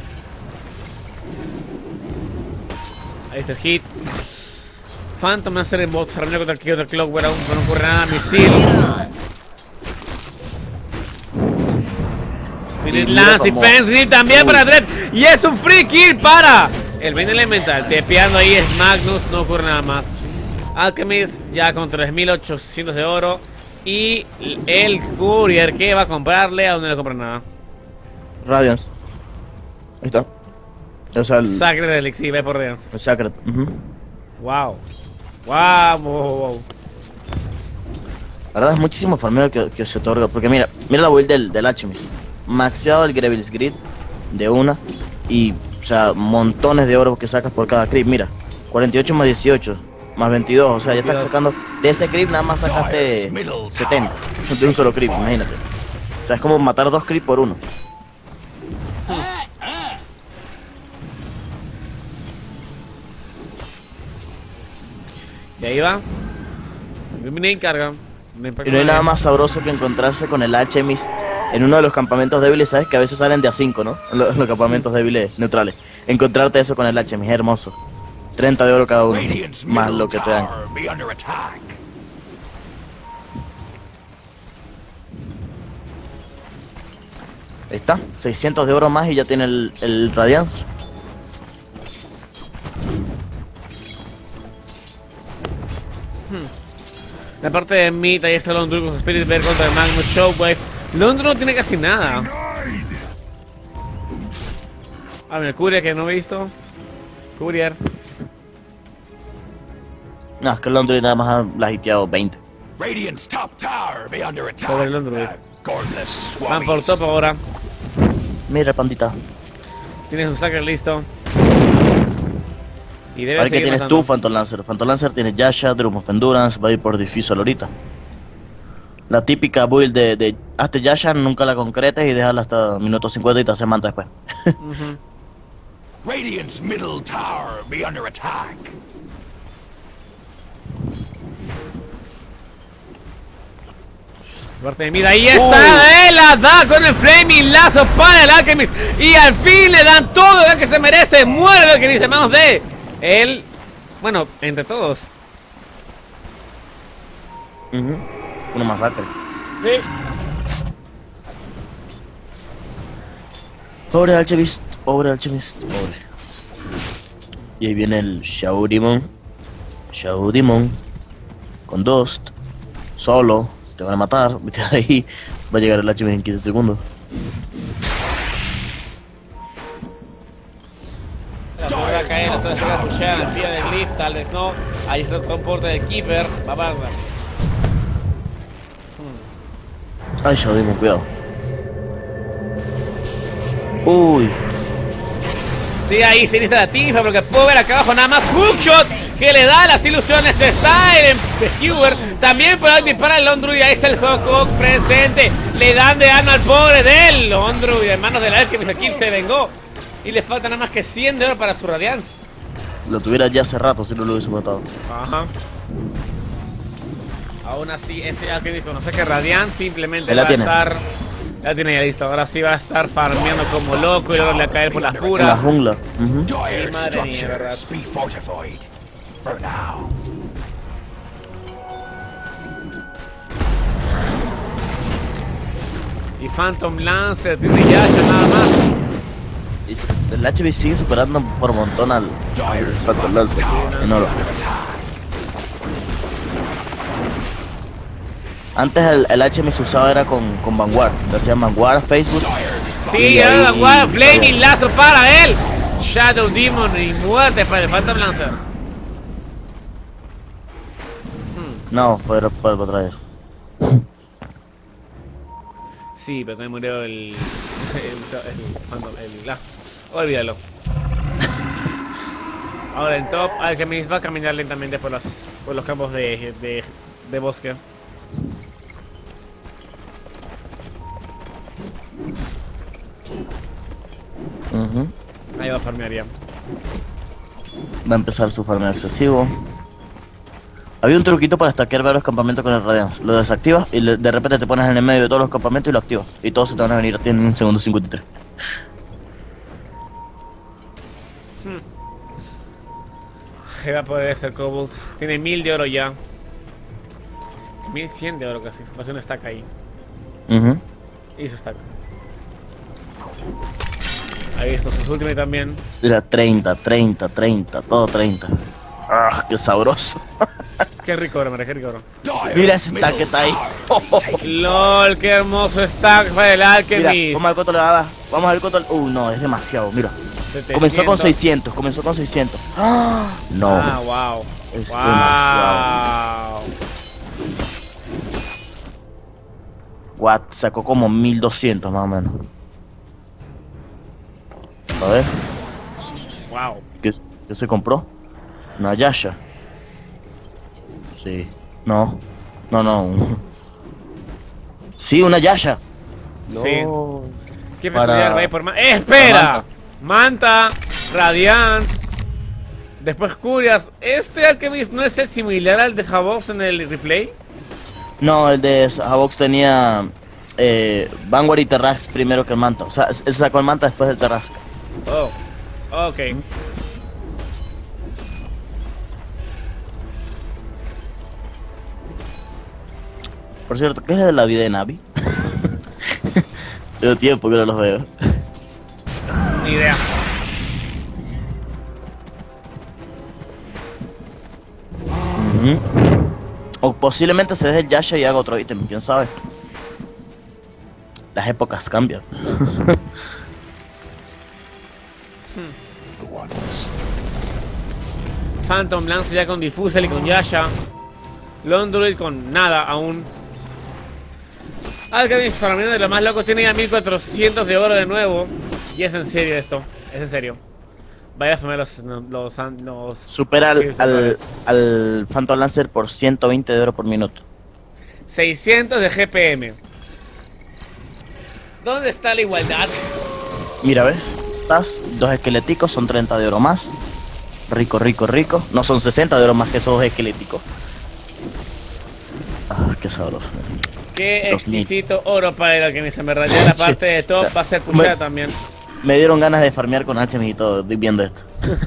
Speaker 1: Ahí está el hit. Phantom va a hacer en bot, farmeo contra el Clockwork, aún no ocurre nada. Misil. Spirit Lance y Fence también para Dread. Y es un free kill para el Bane Elemental. Tepeando ahí es Magnus, no ocurre nada más. Alchemist ya con 3800 de oro. Y el Courier que va a comprarle, ¿a dónde le compra nada?
Speaker 2: Radiance. Ahí está. O sea, el
Speaker 1: Sacred Elixir, va por Radiance.
Speaker 2: el Sacred.
Speaker 1: Wow. Wow.
Speaker 2: La verdad es muchísimo farmeo que se otorga. Porque mira la build del Alchemist. Maxeado el Grevil's Grid de una. Y, o sea, montones de oro que sacas por cada creep. Mira, 48 más 18 más 22. O sea, ya estás sacando. De ese creep nada más sacaste 70. De un solo creep, imagínate. O sea, es como matar 2 creep por uno.
Speaker 1: Y ahí va. Illuminate carga.
Speaker 2: Y no hay nada más sabroso que encontrarse con el Alchemist en uno de los campamentos débiles, ¿sabes? Que a veces salen de a 5, ¿no? En los campamentos débiles neutrales. Encontrarte eso con el Alchemist es hermoso. 30 de oro cada uno, más lo que te dan. Ahí está, 600 de oro más y ya tiene el Radiance.
Speaker 1: La parte de mid, ahí está Londru con Spirit Bear contra el Magnus Shockwave. Londru no tiene casi nada. A ver, el Courier que no he visto. Courier.
Speaker 2: No, es que el Londres nada más la ha hiteado 20.
Speaker 1: Pobre Londru. Van por top ahora.
Speaker 2: Mira, pandita.
Speaker 1: Tienes un Sacred listo. Y debe
Speaker 2: A ver qué
Speaker 1: seguir
Speaker 2: tienes
Speaker 1: pasando.
Speaker 2: tú, Phantom Lancer. Phantom Lancer tiene Yasha, Drum of Endurance, va a ir por Diffusal ahorita. La típica build de hazte Yasha, nunca la concretes y déjala hasta minuto 50 y te hace manta después.
Speaker 5: Radiant's middle tower be under attack.
Speaker 1: Parte de mid, ahí está, la da con el Flaming Lazo para el Alchemist. Y al fin le dan todo lo que se merece. Muere el Alchemist en manos de él. Bueno, entre todos.
Speaker 2: Fue una masacre.
Speaker 1: Sí.
Speaker 2: Pobre Alchemist, pobre Alchemist, pobre. Y ahí viene el Shadow Demon. Shadow Demon. Con Dust. Solo. Te van a matar, vete ahí. Va a llegar el HM en 15 segundos.
Speaker 1: La puede a caer, entonces se va a pushar al pie del lift, tal vez no. Ahí está el transporte del Keeper. Va a barras.
Speaker 2: Ay, ya dimos cuidado. Uy.
Speaker 1: Sí, ahí se lista la tifa porque puedo ver acá abajo nada más hookshot que le da las ilusiones de Styren. Hewer también puede disparar el Londruid. Ahí está el Hawk presente. Le dan de arma al pobre del Londruid. Hermanos de la Alchemist aquí se vengó. Y le falta nada más que 100 de oro para su Radiance.
Speaker 2: Lo tuviera ya hace rato si no lo hubiese matado.
Speaker 1: Ajá. Aún así, ese Alchemist conoce que Radiance simplemente
Speaker 2: Él la
Speaker 1: va
Speaker 2: tiene.
Speaker 1: a estar. Ya tiene ya listo. Ahora sí va a estar farmeando como loco y luego le va a caer por las
Speaker 2: En la
Speaker 1: puras.
Speaker 2: jungla.
Speaker 1: Ay, madre mía, verdad. Y Phantom Lancer tiene Yasha nada más.
Speaker 2: El HB sigue superando por montón al Phantom Lancer en oro. Antes el HM se usaba era con Vanguard. Le hacían Vanguard, Facebook.
Speaker 1: Sí,
Speaker 2: y
Speaker 1: ya
Speaker 2: ahí-
Speaker 1: Vanguard, Flaming Lazo para él. Shadow Demon y muerte para el Phantom Lancer.
Speaker 2: No, fue para atrás.
Speaker 1: Sí, pero también murió el Phantom, olvídalo. Ahora en top, Alchemist va a caminar lentamente por los campos de bosque. Ahí va a farmear ya.
Speaker 2: Va a empezar su farmeo excesivo. Había un truquito para stackear varios campamentos con el Radiance. Lo desactivas y de repente te pones en el medio de todos los campamentos y lo activas. Y todos se te van a venir a ti en 1 segundo 53.
Speaker 1: Ahí va a poder hacer Cobalt. Tiene 1000 de oro ya. 1100 de oro casi. Va a ser un stack ahí. Y su stack. Ahí está sus últimos también.
Speaker 2: Era 30, 30, 30, todo 30. ¡Ah, qué sabroso!
Speaker 1: Qué rico, bro, qué rico, bro.
Speaker 2: Mira ese stack que está ahí.
Speaker 1: LOL, qué hermoso stack para el
Speaker 2: Mira,
Speaker 1: Alchemist.
Speaker 2: vamos a ver cuánto le va a dar. Vamos a ver cuánto. No, es demasiado, mira.
Speaker 1: 700.
Speaker 2: Comenzó con 600. ¡Ah! No.
Speaker 1: Ah, wow.
Speaker 2: Es demasiado. What? Sacó como 1200 más o menos. A ver,
Speaker 1: Wow.
Speaker 2: ¿qué se compró? Una Yasha. Sí. No. Sí, una Yasha.
Speaker 1: Sí.
Speaker 2: No.
Speaker 1: ¿Qué
Speaker 2: Para-
Speaker 1: peculiar va a ir por más? ¡Espera!
Speaker 2: Manta.
Speaker 1: Manta, Radiance. Después Curias. ¿Este Alchemist no es el similar al de Havox en el replay?
Speaker 2: No, el de Havox tenía Vanguard y Terrax primero que el Manta. O sea, se sacó el Manta después del Terrax.
Speaker 1: Oh. Ok.
Speaker 2: Por cierto, ¿qué es de la vida de Navi? Tengo tiempo que no los veo.
Speaker 1: Ni idea.
Speaker 2: O posiblemente se deje el Yasha y haga otro ítem, quién sabe. Las épocas cambian.
Speaker 1: Phantom Lance ya con Diffusel y con Yasha. Londruid con nada aún. Alchemist farmeando de lo más loco, tiene ya 1400 de oro de nuevo. Y es en serio esto, es en serio. Vaya a farmear los
Speaker 2: Supera
Speaker 1: Kills totales.
Speaker 2: al Phantom Lancer por 120 de oro por minuto.
Speaker 1: 600 de GPM. ¿Dónde está la igualdad?
Speaker 2: Mira, ¿ves? Estás, 2 esqueléticos, son 30 de oro más. Rico, rico, rico. No, son 60 de oro más que esos 2 esqueléticos. Ah, qué sabroso.
Speaker 1: Qué
Speaker 2: 2000.
Speaker 1: exquisito oro para el Alchemist. En verdad, ya la parte de top va a ser pushada también.
Speaker 2: Me dieron ganas de farmear con Alchemy y todo, viendo esto.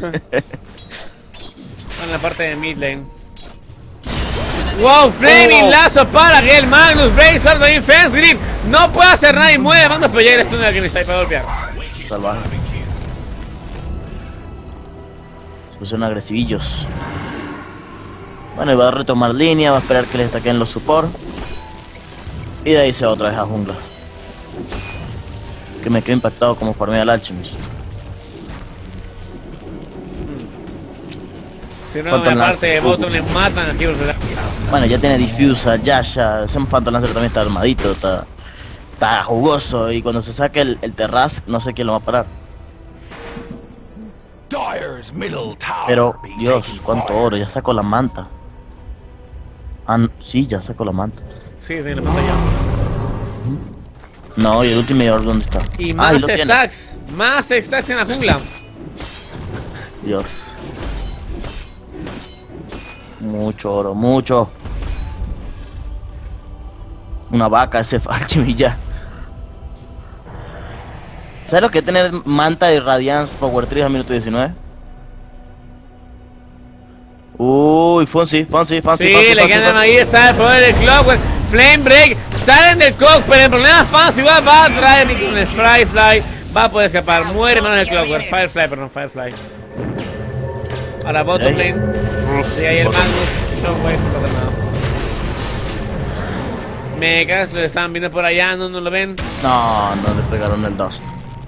Speaker 1: En la parte de mid lane. Wow, Flaming Lazo para Gel Magnus, Brave Sword, Marine Fence Grip. No puede hacer nada y mueve Magnus, pero ya eres tú el Alchemist ahí para golpear.
Speaker 2: Salvaje. Se pusieron agresivillos. Bueno, y va a retomar línea, va a esperar que le estaquen los support. Y de ahí se va otra vez a jungla. Que me quedé impactado como farmea el Alchemist.
Speaker 1: Si no,
Speaker 2: Phantom
Speaker 1: aparte de
Speaker 2: Lancer.
Speaker 1: botones matan aquí.
Speaker 2: Bueno, ya tiene Diffusa, Yasha, ese Phantom Lancer también está armadito, está jugoso. Y cuando se saque el Terrask, no sé quién lo va a parar. Pero, Dios, cuánto oro, ya saco la manta. Sí, ya saco la manta.
Speaker 1: Sí, tiene la pantalla.
Speaker 2: No, y el último ¿dónde está?
Speaker 1: Y
Speaker 2: Ah,
Speaker 1: más
Speaker 2: ahí lo tiene.
Speaker 1: más stacks en la jungla.
Speaker 2: Dios. Mucho oro, mucho. Una vaca ese Alchemist ya. ¿Sabes lo que es tener manta de Radiance Power 3 a minuto 19? Uy, Fonsi.
Speaker 1: Sí, le ganan ahí, sale el poder del Clockwork. Flame Break, salen del cock, pero el problema es Fonsi va a traer con el Firefly. Va a poder escapar, muere manos del Clockwork. Firefly. Ahora bottom lane. Y ahí el Magnus. Shockwave, no pasa nada. Megas, lo están viendo por allá, no lo ven.
Speaker 2: No le pegaron el Dust.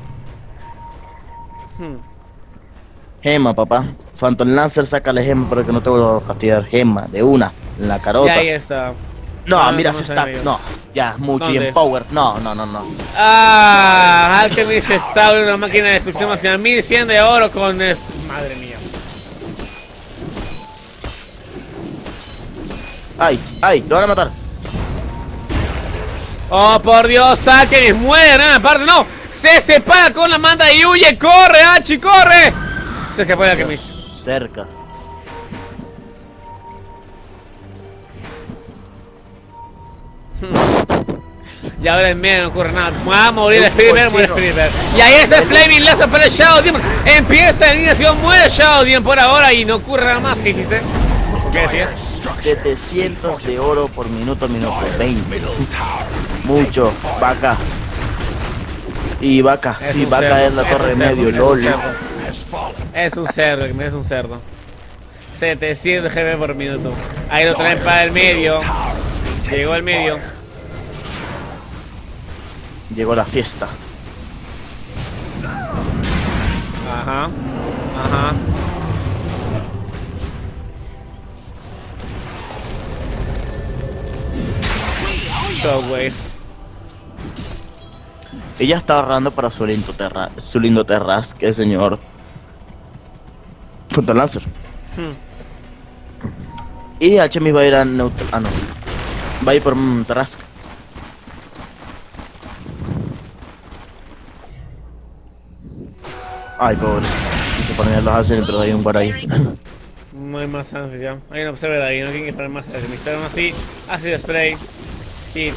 Speaker 2: Gema, papá. Phantom Lancer, sácale gema para que no te vuelva a fastidiar. Gema, de una, en la carota.
Speaker 1: Y ahí está.
Speaker 2: No, mira ese
Speaker 1: se
Speaker 2: stack.
Speaker 1: ve.
Speaker 2: No, ya, mucho. Y
Speaker 1: ¿Dónde?
Speaker 2: en power. No.
Speaker 1: Ah, Alchemist está en una máquina de destrucción hacia 1100 de oro con madre mía.
Speaker 2: Ay, lo van a matar.
Speaker 1: Oh, por Dios, Alchemist muere en una parte. No, se separa con la manta y huye. Corre, Hachi, corre. Se escapó de Alchemist.
Speaker 2: Cerca.
Speaker 1: Y ahora en medio no ocurre nada. Va a morir el Spirit, muere el Spirit. Y ahí está el Flaming Laser para el Shadow Demon. Empieza la alineación, muere Shadow Demon por ahora y no ocurre nada más. ¿Qué dijiste? ¿Qué decías?
Speaker 2: 700 de oro por minuto, 20. Mucho. Vaca. Y vaca.
Speaker 1: Es
Speaker 2: Sí,
Speaker 1: un
Speaker 2: vaca
Speaker 1: cerdo,
Speaker 2: es la
Speaker 1: es
Speaker 2: torre de
Speaker 1: un cerdo,
Speaker 2: medio,
Speaker 1: es un
Speaker 2: lol.
Speaker 1: cerdo. Es un cerdo. 700 GB por minuto. Ahí lo traen para el medio. Llegó al medio.
Speaker 2: Llegó la fiesta.
Speaker 1: Ajá. Shockwave.
Speaker 2: Ella está ahorrando para su lindo Terrask, el señor Phantom Lancer. Y Alchemist va a ir a neutral. Ah, no. Va a ir por Terrask. Ay, pobre. Quise poner los Alchemist, pero hay un por ahí.
Speaker 1: No hay más chances ya. Hay un observer ahí, no tienen que esperar más Alchemist. Pero aún así, ácido spray. Hit.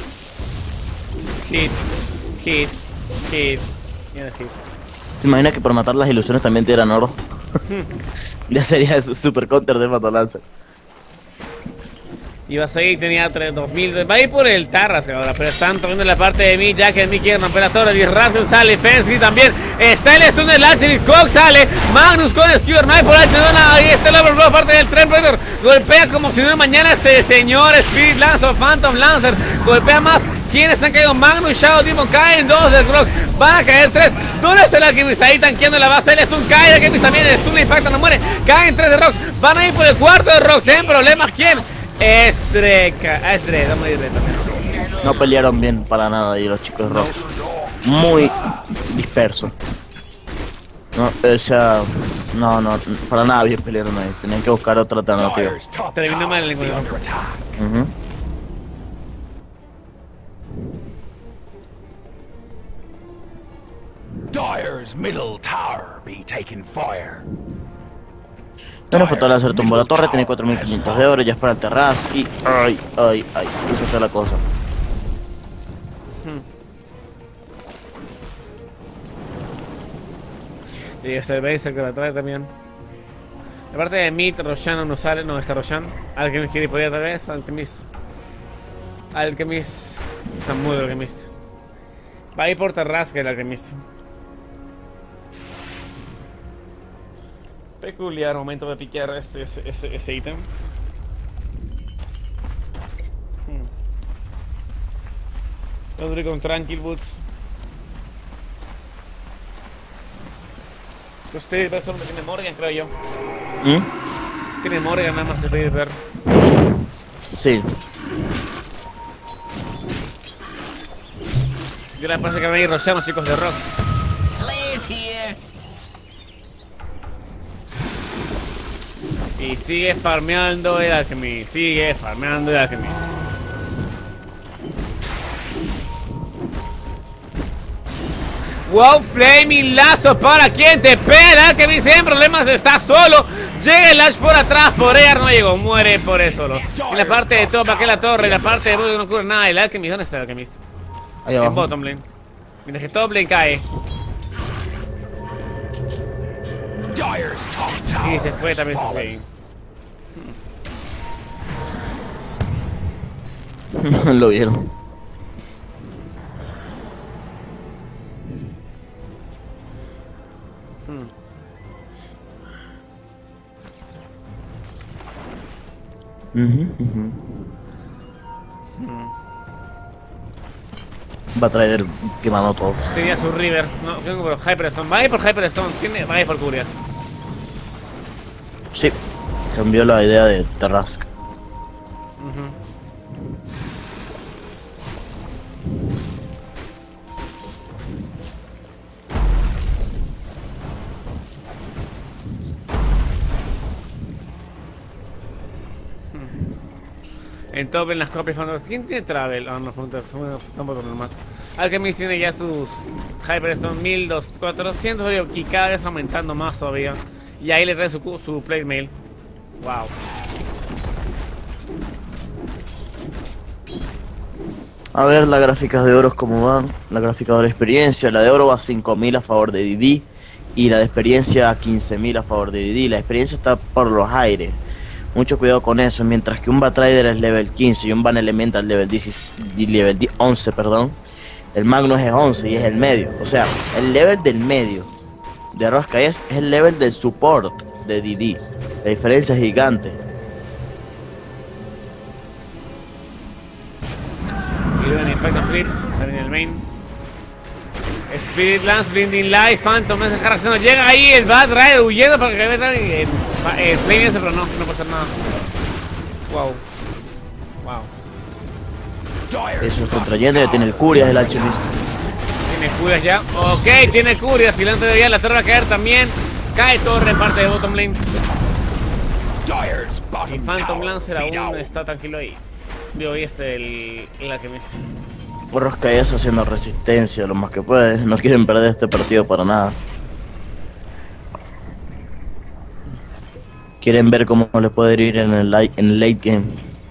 Speaker 1: Y el hit.
Speaker 2: ¿Te imaginas que por matar las ilusiones también te dieran oro? Ya sería el super counter de Phantom Lancer.
Speaker 1: Y va a seguir, tenía 2000. Va a ir por el Tarras ahora, pero están tomando la parte de mí. Jack en mí quiere romper la torre. Disruption sale. Fensky también. Está el stun del Alchemist. Cox sale. Magnus con Skewer Knight por ahí. Ahí está el overflow parte del tren. Predator. Golpea como si no mañana ese señor Spirit Lancer, Phantom Lancer. Golpea más. ¿Quiénes han caído? Magnus, Shadow Demon. Caen 2 del Crocs. Van a caer 3. ¿Dónde está el Alchemist? Ahí tanqueando la base. El stun cae. El Alchemist también. El stun le impacta. No muere. Caen 3 de Rocks. Van a ir por el cuarto de Rocks. ¿En problemas? ¿Quién? Estreca, vamos a ir también.
Speaker 2: No pelearon bien para nada y los chicos rojos. Muy dispersos. No, o sea, no, para nada bien pelearon ahí. Tenían que buscar otra alternativa.
Speaker 1: Terminó mal el encuentro.
Speaker 5: Dire's middle tower be taking fire.
Speaker 2: Bueno, Phantom Lancer tumbó la torre, tiene 4500 de oro, ya es para el Terrask y... Ay, se puso fea la cosa.
Speaker 1: Y este base que la trae también. Aparte de Mid, Roshan no sale, no está Roshan. Alchemist quiere ir otra vez, Alchemist está muy Alchemist. Va a ir por Terrask el Alchemist. Peculiar momento de piquear ese ítem. Lo con Tranquil Boots. Su Spirit Bear solo tiene Morgan, creo yo. Tiene Morgan nada más Spirit Bear.
Speaker 2: Sí.
Speaker 1: Yo le parece que van a ir rochando los chicos de Rock. Y sigue farmeando el Alchemist. Sigue farmeando el Alchemist. Wow, Flaming Lazo para quien te pega. Alchemist en problemas, está solo. Llega el Lash por atrás, por Ear no llegó, muere por eso solo. En la parte de top, aquí la torre, en la parte de bot no ocurre nada. El Alchemist, ¿dónde está el Alchemist?
Speaker 2: Ahí abajo.
Speaker 1: En bottom lane. Mientras que top lane cae. Y se fue también su fade.
Speaker 2: Lo vieron. Va a traer quemando todo.
Speaker 1: Tenía su River. No, tengo por Hyperstone. Va a ir por Hyperstone. Va a ir por Curias.
Speaker 2: Sí. Cambió la idea de Tarrasque.
Speaker 1: En top en las copias fantasmas. ¿Quién tiene Travel? Ah, no, tampoco nomás. Alchemist tiene ya sus Hyperstone 1400 y cada vez aumentando más todavía. Y ahí le trae su plate mail. Wow.
Speaker 2: A ver las gráficas de oro cómo van. La gráfica de la experiencia. La de oro va a 5000 a favor de DD. Y la de experiencia a 15000 a favor de DD. La experiencia está por los aires. Mucho cuidado con eso, mientras que un Batrider es level 15 y un Van Elemental level 11, perdón. El Magnus es 11 y es el medio. O sea, el level del medio de Rosca es el level del support de DD. La diferencia es gigante.
Speaker 1: Y luego en Impact of Flips, también el main. Spirit Lance, Blinding Light, Phantom, llega ahí el Bad Rider huyendo para que vean el Flame ese, pero no puede hacer nada. Wow.
Speaker 2: Eso está trayendo, ya tiene el Curias del Alchemist.
Speaker 1: Tiene Curias ya. Ok, tiene Curias. Y la anterior la torre va a caer también. Cae torre en parte de bottom lane. Y Phantom Lancer aún está tranquilo ahí. Digo, y el Alchemist.
Speaker 2: Rosca es haciendo resistencia lo más que puede. No quieren perder este partido para nada. Quieren ver cómo les puede ir en el late game.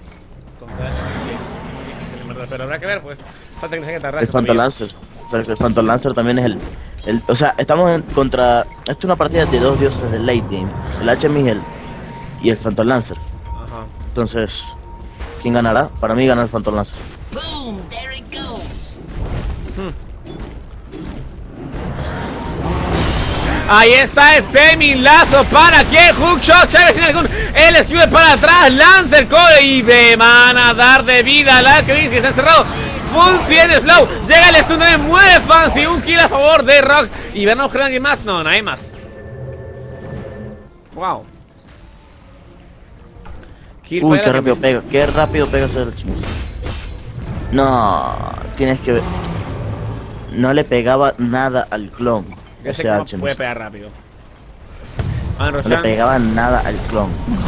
Speaker 1: Pero habrá que ver, pues. Falta que se haga
Speaker 2: el Phantom Lancer. O sea, el Phantom Lancer también es o sea, estamos contra. Esto es una partida de dos dioses del late game. El Alchemist y el Phantom Lancer.
Speaker 1: Ajá.
Speaker 2: Entonces, ¿quién ganará? Para mí gana el Phantom Lancer.
Speaker 5: Boom, there it goes.
Speaker 1: Ahí está el Flaming Lazo para quien Hookshot se ve sin algún. El esquive para atrás, Lancer Code y me van a dar de vida al Alchemist que está encerrado. Full 100 slow. Llega el stun, muere Fancy. Un kill a favor de Rox. Y van a buscar a alguien más. No hay más. Wow. Kill.
Speaker 2: Uy, qué rápido pega. Qué rápido pega ese Alchemist. No, tienes que ver. No le pegaba nada al clon. Ese Alchemist
Speaker 1: puede pegar rápido.
Speaker 2: No le pegaba nada al clon.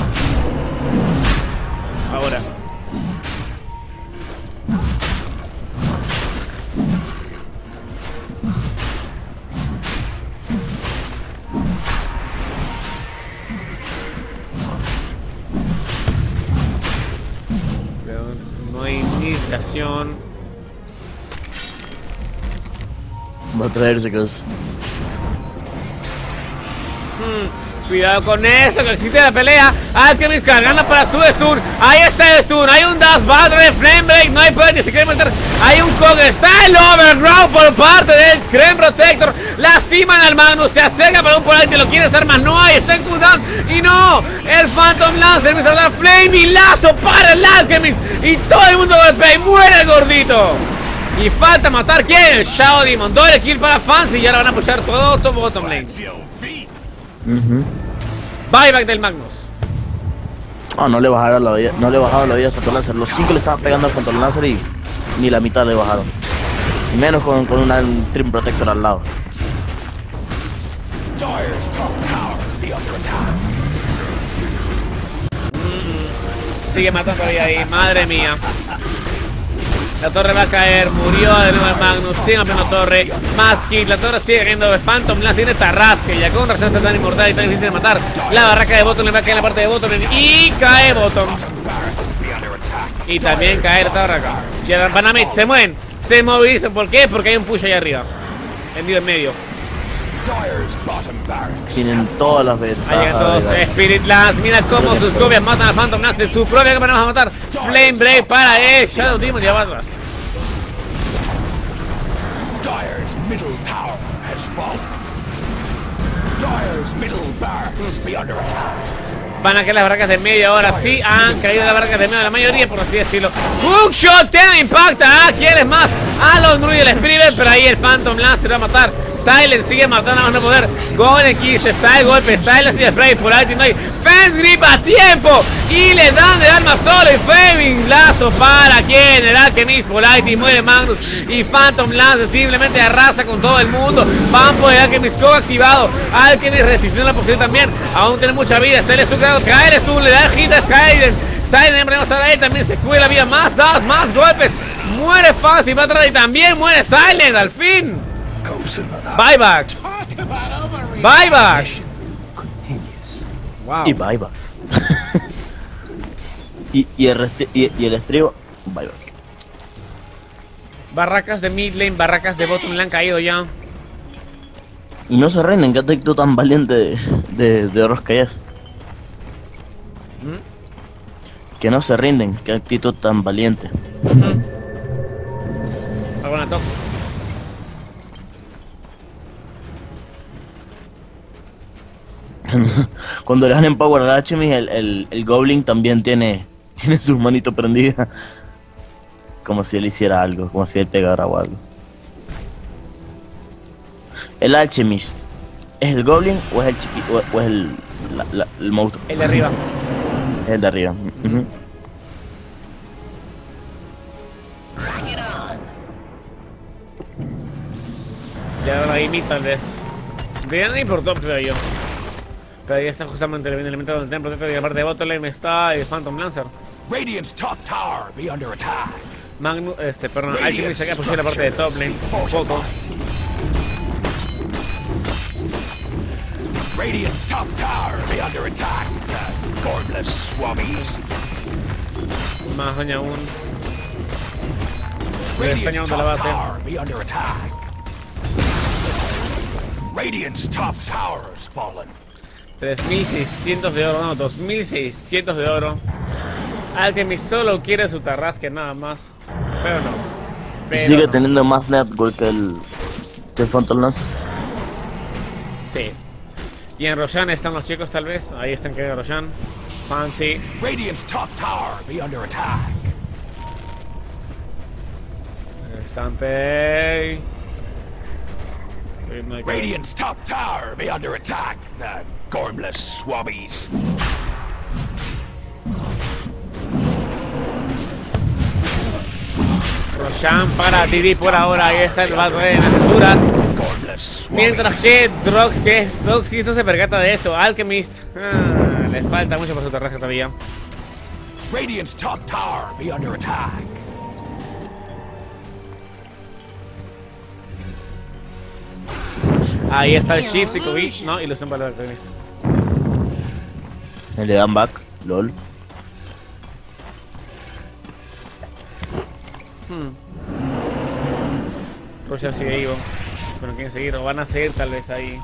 Speaker 1: Ahora. No hay iniciación.
Speaker 2: Va a traerse cosas.
Speaker 1: Cuidado con esto, que existe la pelea. Alchemist cargando para su stun. Ahí está el stun, hay un dash, battle, flame break. No hay poder, ni se quiere meter. Hay un cog, está el overground por parte del Creme Protector. Lastiman al Magnus, se acerca para un polar que lo quiere hacer más. No hay, está en cooldown. Y no, el Phantom Lancer empieza a dar flame y lazo para el Alchemist. Y todo el mundo golpea y muere el gordito. Y falta matar, ¿quién? El Shadow Demon. Doble kill para Fancy. Y ahora van a apoyar todo bottom lane. Buyback del Magnus.
Speaker 2: Oh, no le bajaron la vida. No le bajaron la vida a Phantom Lancer. Los 5 le estaban pegando a Phantom Lancer y ni la mitad le bajaron. Y menos con un Trim Protector al lado.
Speaker 1: Sigue matando todavía ahí, madre mía. La torre va a caer, murió de nuevo el Magnus, sigue en pleno torre, más hit, la torre sigue cayendo de Phantom Lance, tiene Tarrasque, ya con razón está tan inmortal y tan difícil de matar. La barraca de Bottom le va a caer en la parte de Bottom y cae Bottom. Y también cae la barraca. Ya Banamit, se mueven, se movilizan, ¿por qué? Porque hay un push allá arriba, vendido en medio.
Speaker 2: Tienen todas las ventajas.
Speaker 1: Ahí llegan todos, Spirit Lance, mira cómo sus copias matan a Phantom Lance, su propia cámara vamos a matar. Flame Break para él, Shadow Demon ya va atrás.
Speaker 5: Dire's middle tower has fallen. Dire's middle barracks be under attack.
Speaker 1: Van a caer las barracas de medio, ahora sí han caído las barracas de medio, la mayoría por así decirlo. Hookshot, te impacta, ¿quieres más? A los druids el Spirit, pero ahí el Phantom Lance se va a matar. Silent sigue matando a más no poder. Golden Kiss, está el golpe, está el así de spray, Polarity no hay. Fence Grip a tiempo y le dan de alma solo y Flaming Lazo para quien, el Alchemist, Polarity muere Magnus y Phantom Lance simplemente arrasa con todo el mundo. Vampo de Alchemist Code activado, Alchemist resistiendo la posición también, aún tiene mucha vida, está el Stuck, cae el Stuck, le da el hit a Skyden. Silent ahí también se cubre la vida, más dados, más golpes, muere fácil, va atrás y también muere Silent al fin. Buyback. Buyback. Wow.
Speaker 2: Y buyback. y el estribo, buyback.
Speaker 1: Barracas de mid lane, barracas de bottom le han caído ya.
Speaker 2: Y no se rinden, qué actitud tan valiente de Rosca es. Que no se rinden, qué actitud tan valiente.
Speaker 1: Alguna top.
Speaker 2: Cuando le dan en power al Alchemist, el Goblin también tiene sus manitos prendidas. Como si él hiciera algo, como si él pegara o algo. ¿El Alchemist es el Goblin o es el chiquito o es el monstruo?
Speaker 1: El de arriba.
Speaker 2: Es el de arriba.
Speaker 1: Ya ahí mid tal vez. Deberían ir por top, creo yo. Pero ahí está justamente el elemento del templo protector y la parte de bottom lane está el Phantom Lancer.
Speaker 5: Radiant's top tower be under attack.
Speaker 1: Magnus, perdón, Alchemist se queda por la parte de top lane, un poco.
Speaker 5: Radiant's top tower be under attack. Formless swabbies.
Speaker 1: Más daña aún. Le está
Speaker 5: Radiant's
Speaker 1: dañando la
Speaker 5: top
Speaker 1: base.
Speaker 5: tower be under attack. Radiant's top tower has fallen.
Speaker 1: 3600 de oro, no, 2600 de oro. Alchemist solo quiere su Tarrasque nada más. Pero no.
Speaker 2: Sigue teniendo más network que el Phantom Lance.
Speaker 1: Sí. Y en Roshan están los chicos tal vez. Ahí están quedando Roshan. Fancy.
Speaker 5: Radiant's top tower be under attack.
Speaker 1: Stampede.
Speaker 5: Radiant's top tower be under attack. Gormless swabbies.
Speaker 1: Roshan para Didi por ahora. Ahí está el battle de las alturas. Mientras que Droxkiss no se percata de esto. Alchemist le falta mucho para su Tarrasque todavía.
Speaker 5: Radiant's top tower be under attack.
Speaker 1: Ahí está el Shift y no, ilusión para el Alchemist.
Speaker 2: Le dan back, lol.
Speaker 1: Roshan sigue vivo. Pero quieren seguir, o van a seguir tal vez ahí.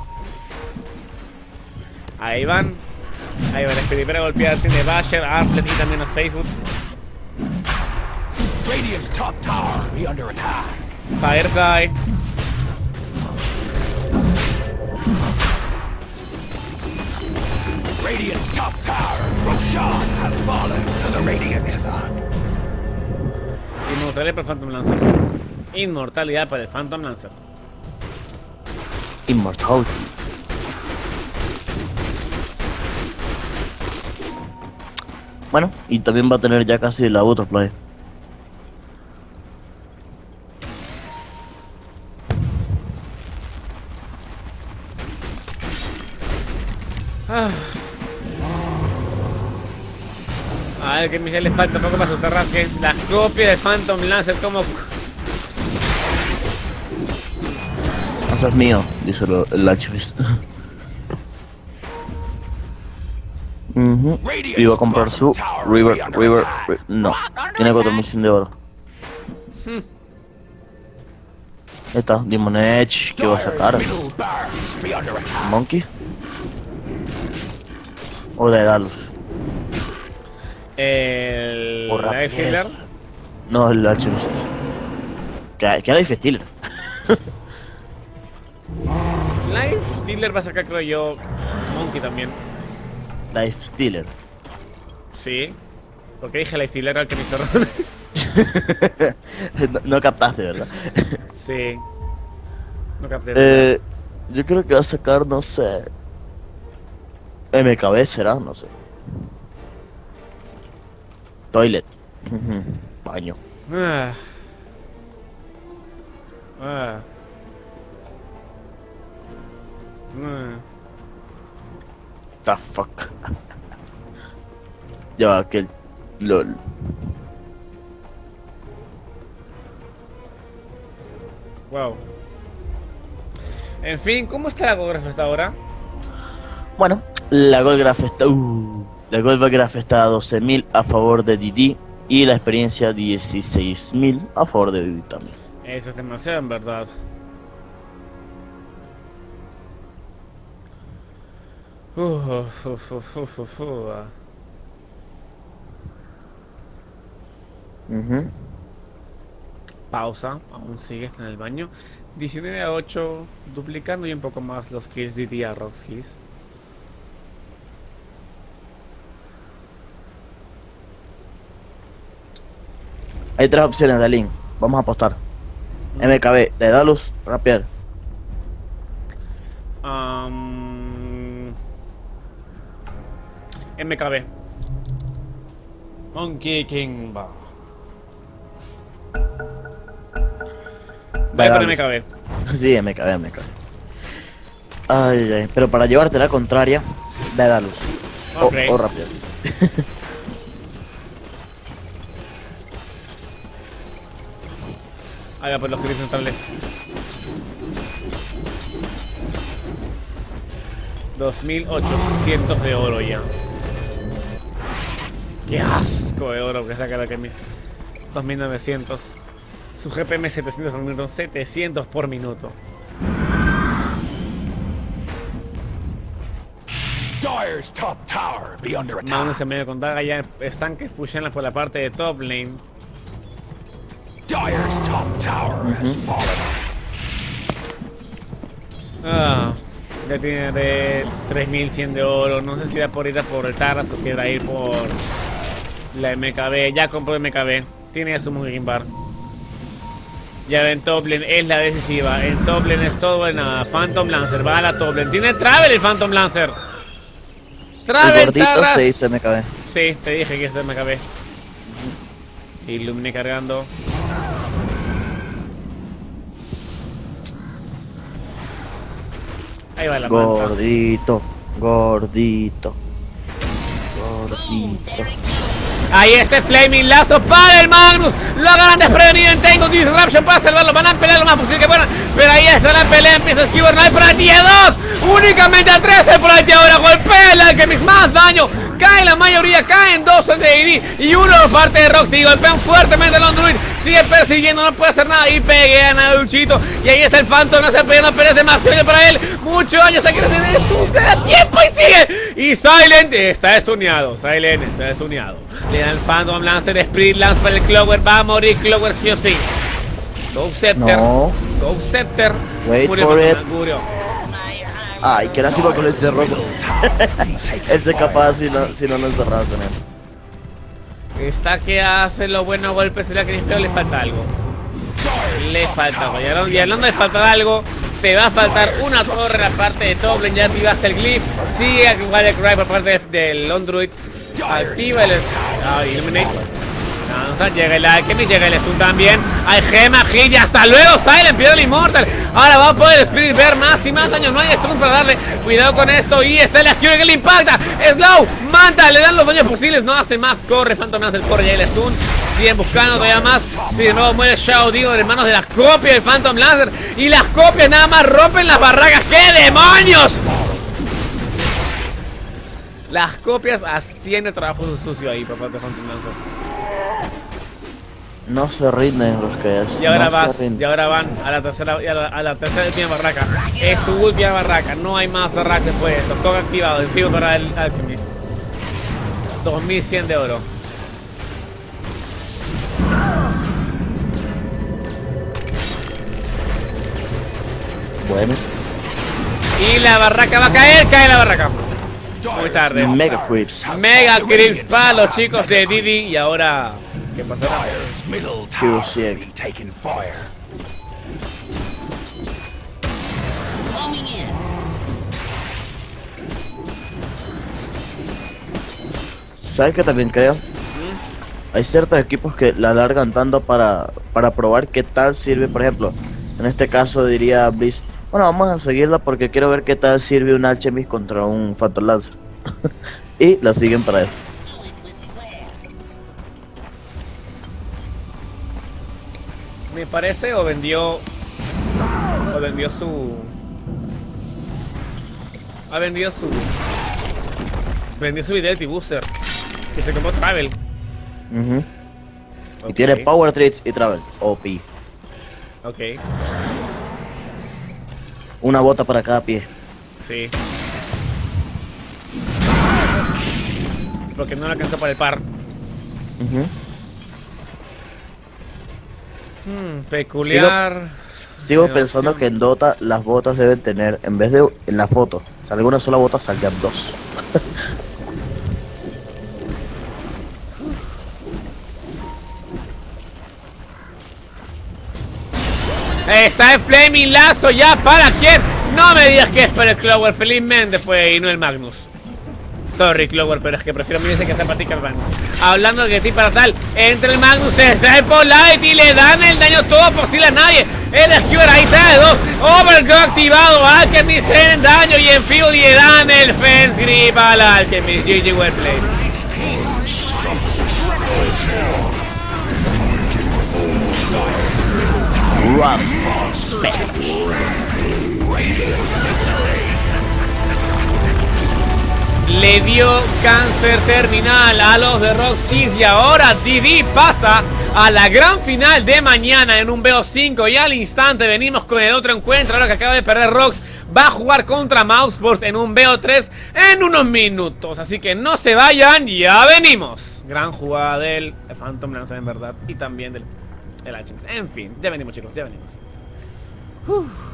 Speaker 1: Ahí van. Ahí van a Spirit para golpear. Tiene Basher, Arplet y también los Facebook.
Speaker 5: Radiant's top tower be under attack.
Speaker 1: Firefly.
Speaker 5: Radiant's top tower, Roshan, have fallen to the Radiant.
Speaker 1: Y me gustaría para el Phantom Lancer. Inmortalidad para el Phantom Lancer.
Speaker 2: Immortality. Bueno, y también va a tener ya casi la Butterfly.
Speaker 1: A ver, que a Michelle le falta poco para su terrasque. La copia del Phantom Lancer como...
Speaker 2: Eso es mío, dice el Archivist. Iba a comprar su River. No, tiene 4100 de oro. Ahí está, Demon Edge, ¿qué va a sacar? Monkey. O de Dalus.
Speaker 1: El... Life Stealer.
Speaker 2: No, el Archivist. ¿Qué Life Stealer?
Speaker 1: Life Stealer va a sacar, creo yo, Monkey también.
Speaker 2: Life Stealer.
Speaker 1: Sí. ¿Por qué dije Life Stealer al que me hizo
Speaker 2: no captaste, ¿verdad?
Speaker 1: Sí. No capté.
Speaker 2: Yo creo que va a sacar, no sé. MKB será, no sé. Toilet. Baño. The fuck. Ya va, que el LOL.
Speaker 1: Wow. En fin, ¿cómo está la Goldgraph hasta ahora?
Speaker 2: Bueno, la Goldgraph está... la Goldgraph está a 12.000 a favor de DD. Y la experiencia 16.000 a favor de DD también.
Speaker 1: Eso es demasiado, en verdad. Pausa, aún sigue, está en el baño. 19 a 8, duplicando y un poco más los kills DD a Roxkeys.
Speaker 2: Hay tres opciones de link. Vamos a apostar. MKB, de Dalus, Rapier.
Speaker 1: MKB. Monkey King va. Voy con MKB.
Speaker 2: Sí, MKB. Ay, pero para llevarte la contraria, de Dalus.
Speaker 1: Okay.
Speaker 2: O Rapier.
Speaker 1: Ahí va por los gritos neutrales. 2800 de oro ya. Qué asco de oro que saca el alquimista. 2900. Su GPM 700 por minuto. 700 por minuto. Magnus en medio con daga. Ya estanques pushenlas por la parte de top lane. Ya tiene de 3100 de oro. No sé si irá por ir por el Taras o quiera ir por la MKB. Ya compró MKB. Tiene ya su Moving Bar. Ya ven, top lane es la decisiva. En top lane es todo en nada. Phantom Lancer va a la top lane. Tiene Travel el Phantom Lancer. Travel,
Speaker 2: el gordito
Speaker 1: Taras.
Speaker 2: se hizo MKB.
Speaker 1: Sí, te dije que es MKB. Illumine cargando. Ahí va la manta.
Speaker 2: Gordito.
Speaker 1: Ahí está el Flaming Lazo para el Magnus. Lo agarran desprevenido. Tengo Disruption para salvarlo. Van a pelear lo más posible que puedan. Pero ahí está la pelea. Empieza a esquivar. No hay para ti. 2. Únicamente a 13 por ahí ahora. Golpea el Alchemist. Más daño. Cae la mayoría. Caen 2 de AD y 1 por parte de Roxy. Golpean fuertemente al Android. Sigue persiguiendo. No puede hacer nada. Y peguean a Luchito. Y ahí está el Phantom. No se pega. Pero es demasiado para él. Mucho daño. Hasta que se da tiempo y sigue. Y Silent está estuneado. Silent está estuneado. Le dan el Phantom Lancer, Spirit Lance para el Clover. Va a morir Clover sí o sí. Go Scepter.
Speaker 2: No.
Speaker 1: Go Scepter.
Speaker 2: Wait
Speaker 1: Murió,
Speaker 2: for it.
Speaker 1: murió.
Speaker 2: Ay, qué lástima con ese rojo. Él se capaz si no lo encerraba con él.
Speaker 1: Está que hace los buenos golpes en la crispeo, le falta algo. le falta algo. Y hablando de faltar algo, te va a faltar una torre en la parte de top lane. Ya activaste el glyph. Sigue igual el cry por parte del Ondruid. Activa el Illuminate. Llega el Alchemy, llega el Stun también. Hay gema, hit y hasta luego Silent pierde el Immortal. Ahora va a poder el Spirit ver más y más daño. No hay Stun para darle. Cuidado con esto. Y está el Acure que le impacta. Slow, Manta, le dan los daños posibles. No hace más. Corre, Phantom Lance, el corre y el Stun. Siguen buscando todavía más. Si de nuevo muere Shadow Digo en manos de las copias del Phantom Lancer. Y las copias nada más rompen las barracas. ¡Qué demonios! Las copias haciendo el trabajo sucio ahí por parte de Phantom Lancer.
Speaker 2: No se rinden los que es.
Speaker 1: Y ahora y ahora van a la tercera última barraca. Es su última barraca. No hay más barracas después de esto. Todo activado. En fin para el Alchemist. 2100 de oro.
Speaker 2: Bueno.
Speaker 1: Y la barraca va a caer. Cae la barraca. Muy tarde.
Speaker 2: Mega Creeps.
Speaker 1: Mega Creeps para los chicos de Didi. Y ahora... ¿qué pasará?
Speaker 2: ¿Sabes qué también creo? Hay ciertos equipos que la alargan tanto para probar qué tal sirve. Por ejemplo, en este caso diría Blizz, bueno, vamos a seguirla porque quiero ver qué tal sirve un Alchemist contra un Phantom Lancer. Y la siguen para eso.
Speaker 1: Me parece o vendió su Fidelity Booster que se compró Travel.
Speaker 2: Y tiene Power Treats y Travel. OP.
Speaker 1: Ok.
Speaker 2: Una bota para cada pie.
Speaker 1: Sí. Porque no le alcanza para el par. Peculiar.
Speaker 2: Sigo pensando que en Dota las botas deben tener, en vez de en la foto, salga una sola bota, salgan dos.
Speaker 1: Está el Flaming Lazo ya para quién. No me digas que es para el Clover. Felizmente fue y no el Magnus. Sorry, Clover, pero es que prefiero mil veces que sea para ti que el Magnus. Hablando de que ti para tal, entre el Magnus, está el Polite y le dan el daño todo posible a nadie. El Skewer ahí está de dos. Overclock activado. Alchemist en daño y en field y le dan el Fence Grip al Alchemist. GG well played. Le dio cáncer terminal a los de Roxkiss y ahora Didi pasa a la gran final de mañana en un BO5 y al instante venimos con el otro encuentro. Ahora que acaba de perder Rox, va a jugar contra Mousesports en un BO3 en unos minutos, así que no se vayan, ya venimos. Gran jugada del Phantom Lancer en verdad y también del Alchemist. En fin, ya venimos chicos, ya venimos.